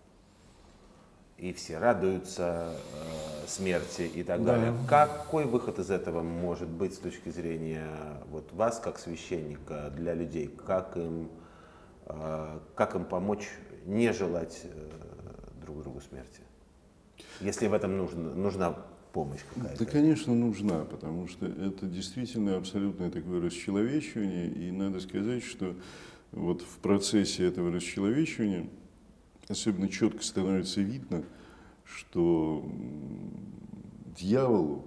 И все радуются смерти и так далее. Какой выход из этого может быть с точки зрения вот вас, как священника, для людей? Как им помочь не желать друг другу смерти? Если в этом нужна помощь какая-то? Да, конечно, нужна, потому что это действительно абсолютное такое расчеловечивание. И надо сказать, что вот в процессе этого расчеловечивания особенно четко становится видно, что дьяволу,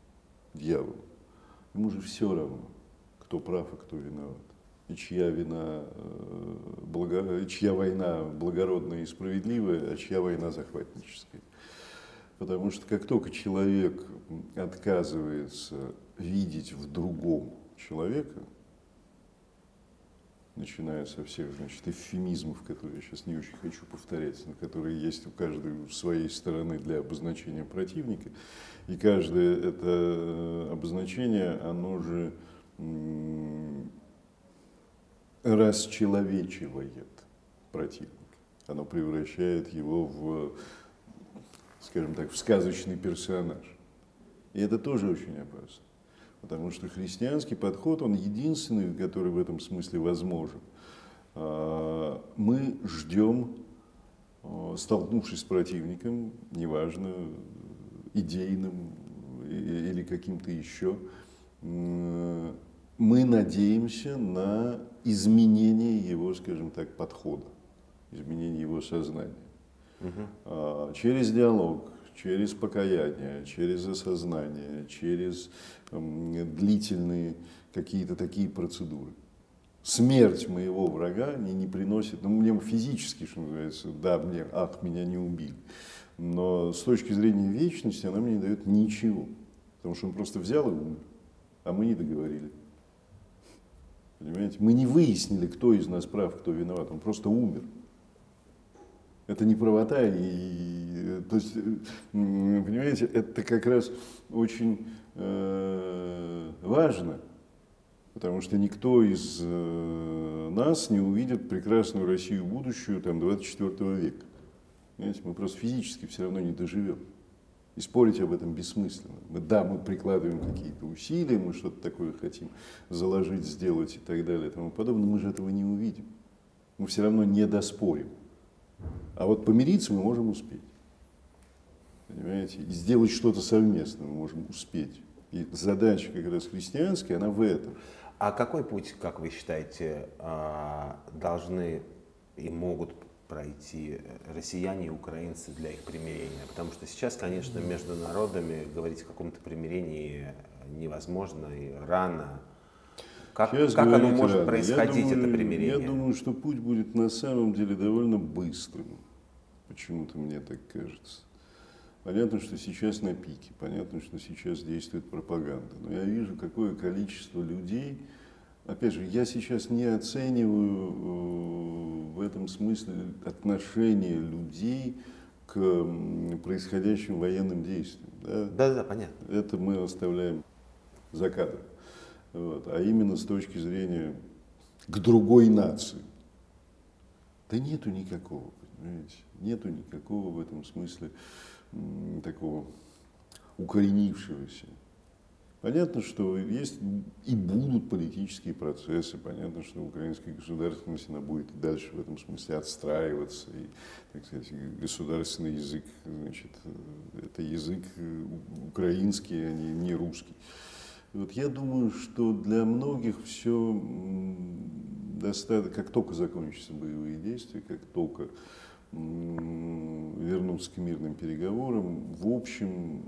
ему же все равно, кто прав, а кто виноват. И чья война благородная и справедливая, а чья война захватническая. Потому что как только человек отказывается видеть в другом человека, начиная со всех, значит, эвфемизмов, которые я сейчас не очень хочу повторять, но которые есть у каждой своей стороны для обозначения противника. И каждое это обозначение, оно же расчеловечивает противника. Оно превращает его в, скажем так, в сказочный персонаж. И это тоже очень опасно. Потому что христианский подход, он единственный, который в этом смысле возможен. Мы ждем, столкнувшись с противником, неважно, идейным или каким-то еще, мы надеемся на изменение его, скажем так, подхода, изменение его сознания. Через диалог, через покаяние, через осознание, через длительные какие-то такие процедуры. Смерть моего врага не приносит, ну, мне физически, что называется, да, меня не убили. Но с точки зрения вечности она мне не дает ничего. Потому что он просто взял и умер, а мы не договорили. Понимаете? Мы не выяснили, кто из нас прав, кто виноват, он просто умер. Это не правота, то есть, понимаете, это как раз очень важно, потому что никто из нас не увидит прекрасную Россию будущую, там, 24 века. Понимаете, мы просто физически все равно не доживем. И спорить об этом бессмысленно. Мы прикладываем какие-то усилия, мы что-то такое хотим заложить, сделать и так далее и тому подобное, мы же этого не увидим. Мы все равно не доспорим. А вот помириться мы можем успеть. понимаете, и сделать что-то совместно мы можем успеть. И задача как раз христианская, она в этом. А какой путь, как вы считаете, должны и могут пройти россияне и украинцы для их примирения? Потому что сейчас, конечно, между народами говорить о каком-то примирении невозможно и рано. Как оно может происходить, это примирение? Я думаю, что путь будет на самом деле довольно быстрым. Почему-то мне так кажется. Понятно, что сейчас на пике, понятно, что сейчас действует пропаганда. Но я вижу, какое количество людей. Опять же, я сейчас не оцениваю в этом смысле отношение людей к происходящим военным действиям. Да, понятно. Это мы оставляем за кадром. Вот. А именно с точки зрения к другой нации. Да нету никакого, понимаете? Нету никакого в этом смысле такого укоренившегося. Понятно, что есть и будут политические процессы, понятно, что украинская государственность она будет и дальше в этом смысле отстраиваться, и, так сказать, государственный язык, значит, это язык украинский, а не русский. Вот я думаю, что для многих все достаточно, как только закончатся боевые действия, как только вернуться к мирным переговорам, в общем,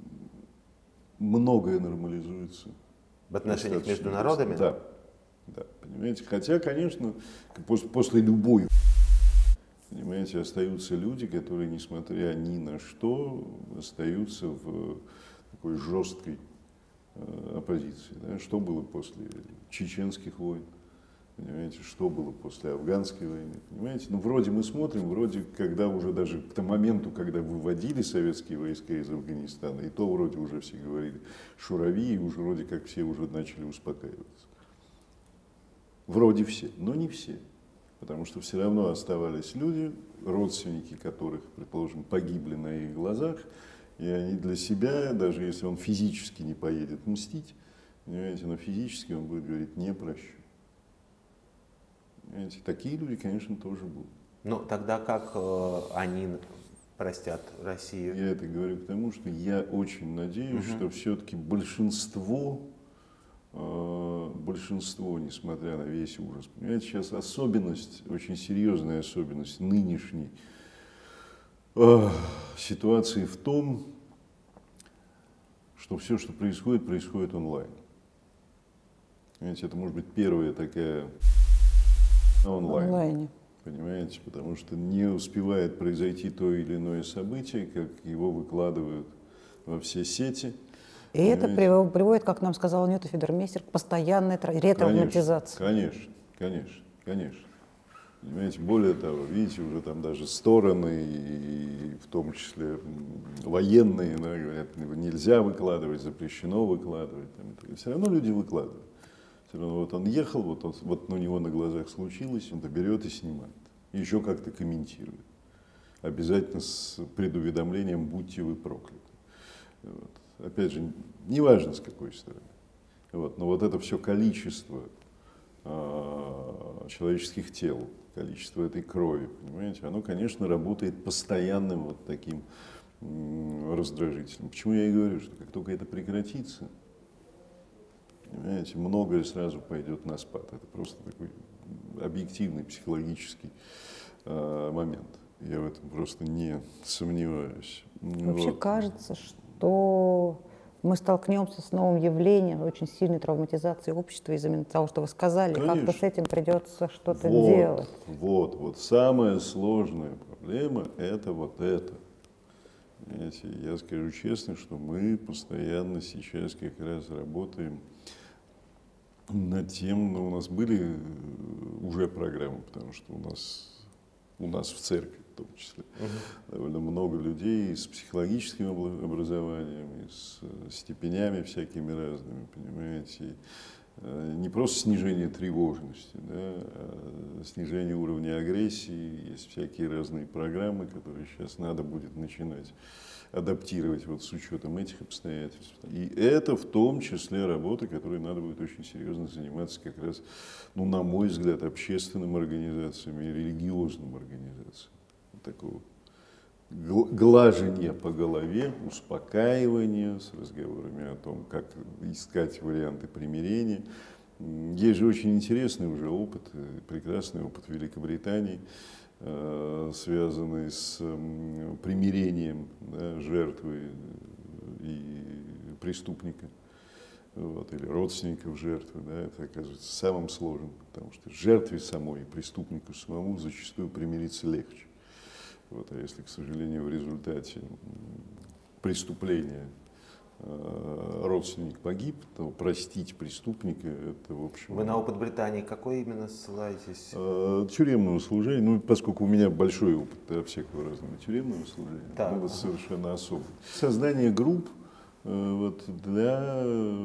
многое нормализуется. В отношениях между народами? Да, да, понимаете. Хотя, конечно, после любой, понимаете, остаются люди, которые, несмотря ни на что, остаются в такой жесткой оппозиции. Да? Что было после чеченских войн? Понимаете, что было после афганской войны, понимаете? Ну, вроде мы смотрим, вроде, когда уже даже к тому моменту, когда выводили советские войска из Афганистана, и то вроде уже все говорили шурави, и уже вроде как все уже начали успокаиваться. Вроде все, но не все. Потому что все равно оставались люди, родственники которых, предположим, погибли на их глазах, и они для себя, даже если он физически не поедет мстить, понимаете, но физически он будет говорить «не прощу». Понимаете, такие люди, конечно, тоже будут. Но тогда как они простят Россию? Я это говорю потому, что я очень надеюсь, что все-таки большинство, несмотря на весь ужас, понимаете, сейчас особенность, очень серьезная особенность нынешней ситуации в том, что все, что происходит, происходит онлайн. Понимаете, это может быть первая такая онлайн. Понимаете, потому что не успевает произойти то или иное событие, как его выкладывают во все сети. И это приводит, как нам сказал Нюта Федермейстер, к постоянной ретравматизации. Конечно. Понимаете, более того, видите, уже там даже стороны, и в том числе военные, да, говорят, нельзя выкладывать, запрещено выкладывать. Все равно люди выкладывают. Все равно вот он ехал, вот у него на глазах случилось, он берет и снимает. И еще как-то комментирует. Обязательно с предуведомлением «будьте вы прокляты». Вот. Опять же, неважно с какой стороны. Вот. Но вот это все количество человеческих тел, количество этой крови, понимаете, оно, конечно, работает постоянным вот таким раздражителем. Почему я и говорю, что как только это прекратится, понимаете, многое сразу пойдет на спад. Это просто такой объективный психологический момент. Я в этом просто не сомневаюсь. Вообще кажется, что мы столкнемся с новым явлением, очень сильной травматизации общества из-за того, что вы сказали. Как-то с этим придется что-то делать. Вот. Самая сложная проблема – это вот это. Понимаете, я скажу честно, что мы постоянно сейчас как раз работаем над тем, у нас были уже программы, потому что у нас в церкви в том числе довольно много людей с психологическим образованием, и с степенями всякими разными, понимаете, не просто снижение тревожности, да, а снижение уровня агрессии, есть всякие разные программы, которые сейчас надо будет начинать адаптировать вот с учетом этих обстоятельств. И это в том числе работа, которой надо будет очень серьезно заниматься как раз, ну, на мой взгляд, общественным организациям и религиозным организациям такого глажение по голове, успокаивание с разговорами о том, как искать варианты примирения. Есть же очень интересный уже опыт, прекрасный опыт Великобритании, связанный с примирением, да, жертвы и преступника, вот, или родственников жертвы. Да, это оказывается самым сложным, потому что жертве самой и преступнику самому зачастую примириться легче. Вот, а если, к сожалению, в результате преступления родственник погиб, то простить преступника, это, в общем... Вы на опыт Британии какой именно ссылаетесь? Тюремного служения, ну, поскольку у меня большой опыт, да, всякого разного тюремного служения, Так. это совершенно особо. Создание групп вот, для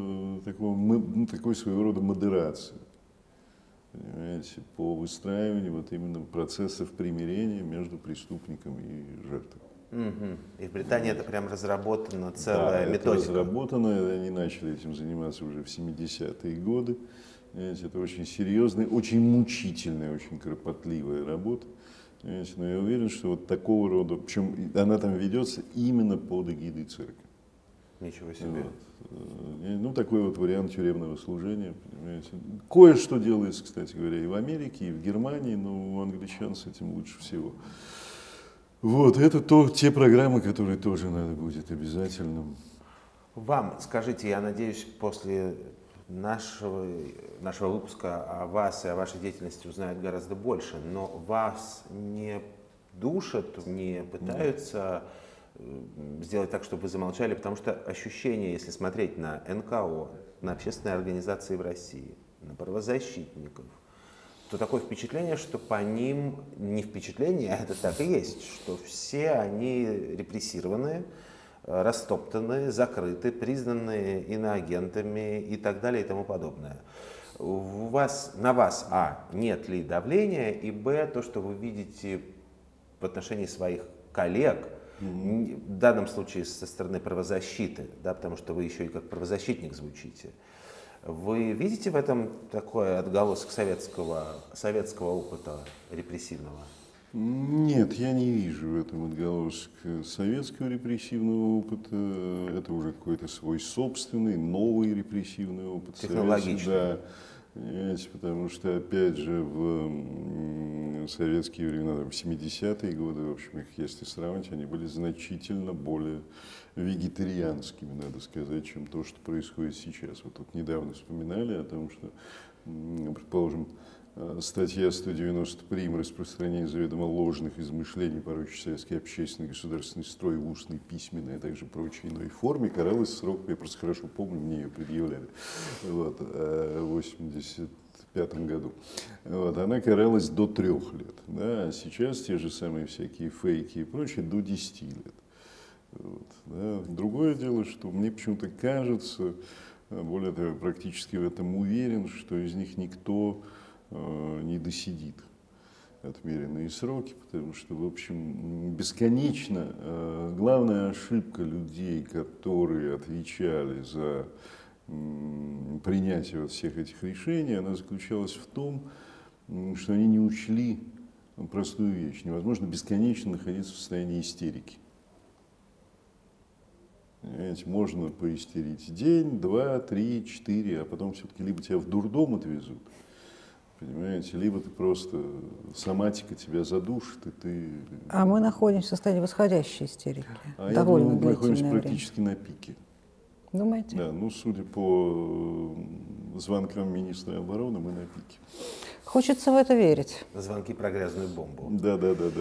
такой своего рода модерации, понимаете, по выстраиванию вот именно процессов примирения между преступником и жертвой. И в Британии это прям разработана целая методика. Это разработано, они начали этим заниматься уже в 70-е годы. Это очень серьезная, очень мучительная, очень кропотливая работа. Но я уверен, что вот такого рода, причем она там ведется именно под эгидой церкви. Ничего себе. Вот. Ну, такой вот вариант тюремного служения, понимаете. Кое-что делается, кстати говоря, и в Америке, и в Германии, но у англичан с этим лучше всего. Вот, это те программы, которые тоже надо будет обязательно. Вам, скажите, я надеюсь, после нашего выпуска о вас и о вашей деятельности узнают гораздо больше, но вас не душат, не пытаются сделать так, чтобы вы замолчали, потому что ощущение, если смотреть на НКО, на общественные организации в России, на правозащитников, то такое впечатление, что по ним, не впечатление, а это так и есть, что все они репрессированы, растоптаны, закрыты, признаны иноагентами и так далее и тому подобное. На вас, нет ли давления, и б, то, что вы видите в отношении своих коллег, в данном случае со стороны правозащиты, да, потому что вы еще и как правозащитник звучите, вы видите в этом такой отголосок советского опыта репрессивного? Нет, я не вижу в этом отголосок советского репрессивного опыта. Это уже какой-то свой собственный, новый репрессивный опыт. Технологичный. Да, понимаете, потому что, опять же, в советские времена, в 70-е годы, в общем, их, если сравнить, они были значительно более вегетарианскими, надо сказать, чем то, что происходит сейчас. Вот тут недавно вспоминали о том, что, предположим, статья 190 прим. Распространение заведомо ложных измышлений, порочащих советский общественный государственный строй в устной, письменной, а также прочей иной форме, каралась сроком, я просто хорошо помню, мне ее предъявляли, вот, в 1985 году. Вот, она каралась до 3 лет, да, а сейчас те же самые всякие фейки и прочее до 10 лет. Вот, да. Другое дело, что мне почему-то кажется, более того, практически в этом уверен, что из них никто не досидит отмеренные сроки, потому что, в общем, бесконечно главная ошибка людей, которые отвечали за принятие вот всех этих решений, она заключалась в том, что они не учли простую вещь. Невозможно бесконечно находиться в состоянии истерики. Понимаете, можно поистерить день, 2, 3, 4, а потом все-таки либо тебя в дурдом отвезут, понимаете, либо ты просто, соматика тебя задушит, и ты... А мы находимся в состоянии восходящей истерики. А довольно я думаю, мы находимся длительное практически на пике. Думаете? Да, ну, судя по звонкам министра обороны, мы на пике. Хочется в это верить. Звонки про грязную бомбу. Да.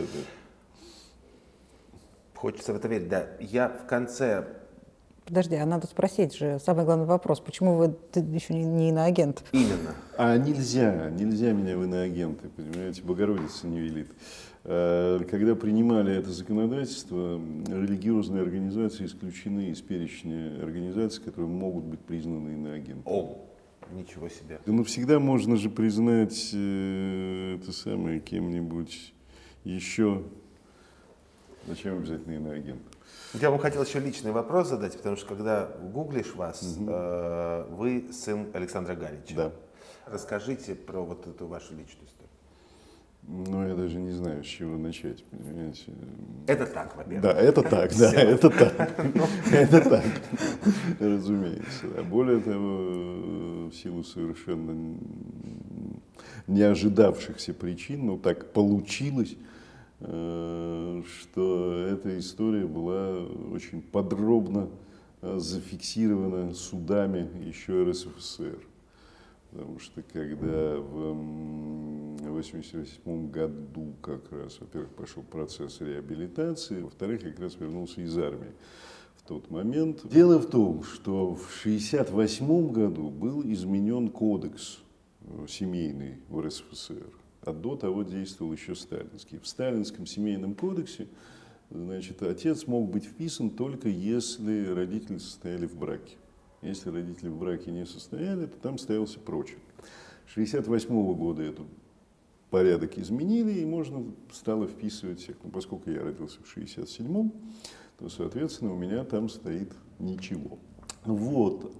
Хочется в это верить, да. Я в конце... Подожди, а надо спросить же, самый главный вопрос, почему ты еще не иноагент? Именно. А нельзя меня в иноагенты, понимаете, Богородица не велит. Когда принимали это законодательство, религиозные организации исключены из перечня организаций, которые могут быть признаны иноагентами. О, ничего себе. Ну, всегда можно же признать это самое кем-нибудь еще. Зачем обязательно иноагент? Я вам хотел еще личный вопрос задать, потому что когда гуглишь вас, вы сын Александра Галича. Да. Расскажите про вот эту вашу личную историю. Ну, я даже не знаю, с чего начать, понимаете. Это так, во-первых. Да, это так, да, это так. Это так, разумеется. А более того, в силу совершенно не ожидавшихся причин, но так получилось, что эта история была очень подробно зафиксирована судами еще РСФСР. Потому что когда в 1988 году как раз, во-первых, пошел процесс реабилитации, во-вторых, я как раз вернулся из армии в тот момент. Дело в том, что в 1968 году был изменен кодекс семейный в РСФСР, а до того действовал еще сталинский. В сталинском семейном кодексе, значит, отец мог быть вписан только если родители состояли в браке. Если родители в браке не состояли, то там ставился прочерк. С 1968 года этот порядок изменили, и можно стало вписывать всех. Но поскольку я родился в 1967, то, соответственно, у меня там стоит ничего. Вот.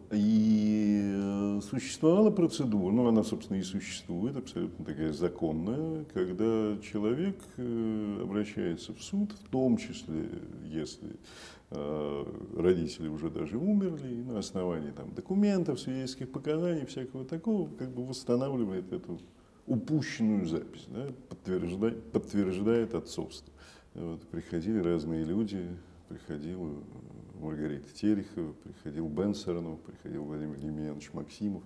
И существовала процедура, ну, она, собственно, и существует, абсолютно такая законная, когда человек обращается в суд, в том числе, если родители уже даже умерли, и на основании там документов, свидетельских показаний, всякого такого, как бы восстанавливает эту упущенную запись, да, подтверждает отцовство. Вот, приходили разные люди, приходила Маргарита Терехова, приходил Бен Сарнов, приходил Владимир Емельянович Максимов,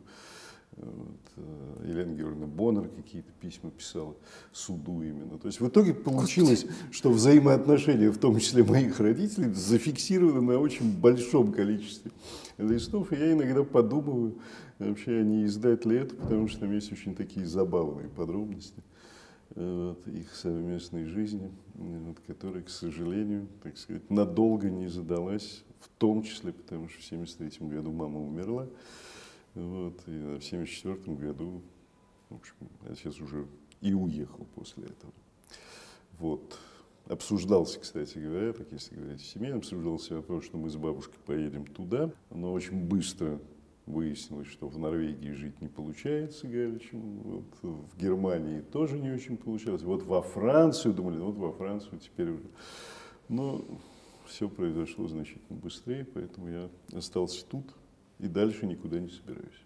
вот, Елена Георгиевна Боннер какие-то письма писала суду именно. То есть в итоге получилось, что взаимоотношения, в том числе моих родителей, зафиксированы на очень большом количестве листов. И я иногда подумываю, вообще не издать ли это, потому что там есть очень такие забавные подробности вот, их совместной жизни, вот, которая, к сожалению, так сказать, надолго не задалась, в том числе потому, что в 1973 году мама умерла. Вот, и в 1974 году, в общем, отец уже и уехал после этого. Вот. Обсуждался, кстати говоря, так если говорить в семье, обсуждался вопрос, что мы с бабушкой поедем туда, но очень быстро выяснилось, что в Норвегии жить не получается горячим, вот, в Германии тоже не очень получалось, вот во Францию, думали, вот во Францию теперь уже. Но все произошло значительно быстрее, поэтому я остался тут. И дальше никуда не собираюсь.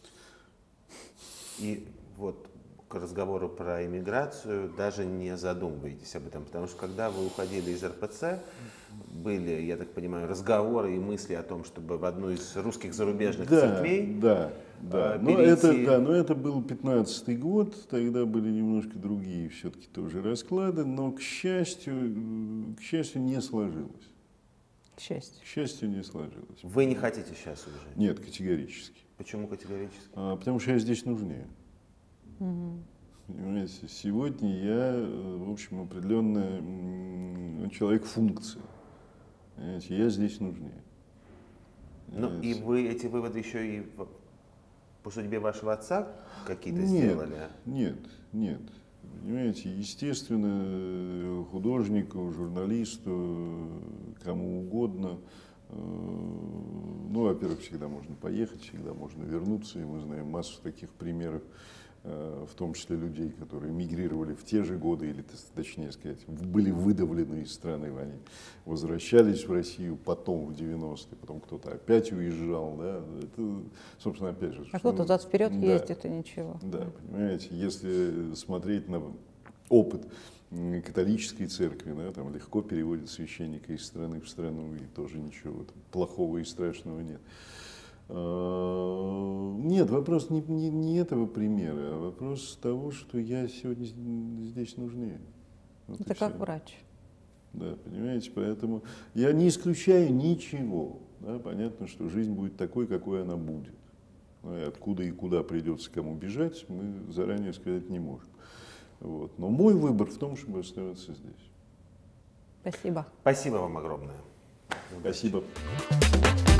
И вот к разговору про иммиграцию даже не задумываетесь об этом, потому что когда вы уходили из РПЦ, были, я так понимаю, разговоры и мысли о том, чтобы в одну из русских зарубежных церквей перейти. Но это был 15-й год, тогда были немножко другие все-таки тоже расклады, но, к счастью, не сложилось. К счастью. К счастью, не сложилось. Вы не хотите сейчас уезжать? Нет, категорически. Почему категорически? Потому что я здесь нужнее. Понимаете, сегодня я, в общем, определенный человек-функция. Понимаете, я здесь нужнее. Ну, и вы эти выводы еще и по судьбе вашего отца какие-то сделали? Нет. Понимаете, естественно, художнику, журналисту, кому угодно, ну, во-первых, всегда можно поехать, всегда можно вернуться, и мы знаем массу таких примеров, в том числе людей, которые мигрировали в те же годы, или, точнее сказать, были выдавлены из страны, они возвращались в Россию потом, в 90-е, потом кто-то опять уезжал, да, это, собственно, опять же. А кто-то взад-вперед ездит и ничего. Да, понимаете, если смотреть на опыт католической церкви, да, там легко переводят священника из страны в страну, и тоже ничего плохого и страшного нет. Нет, вопрос не этого примера, а вопрос того, что я сегодня здесь нужнее. Вот это как врач. Да, понимаете, поэтому я не исключаю ничего. Да, понятно, что жизнь будет такой, какой она будет. И откуда и куда придется кому бежать, мы заранее сказать не можем. Вот. Но мой выбор в том, чтобы оставаться здесь. Спасибо. Спасибо вам огромное. Спасибо.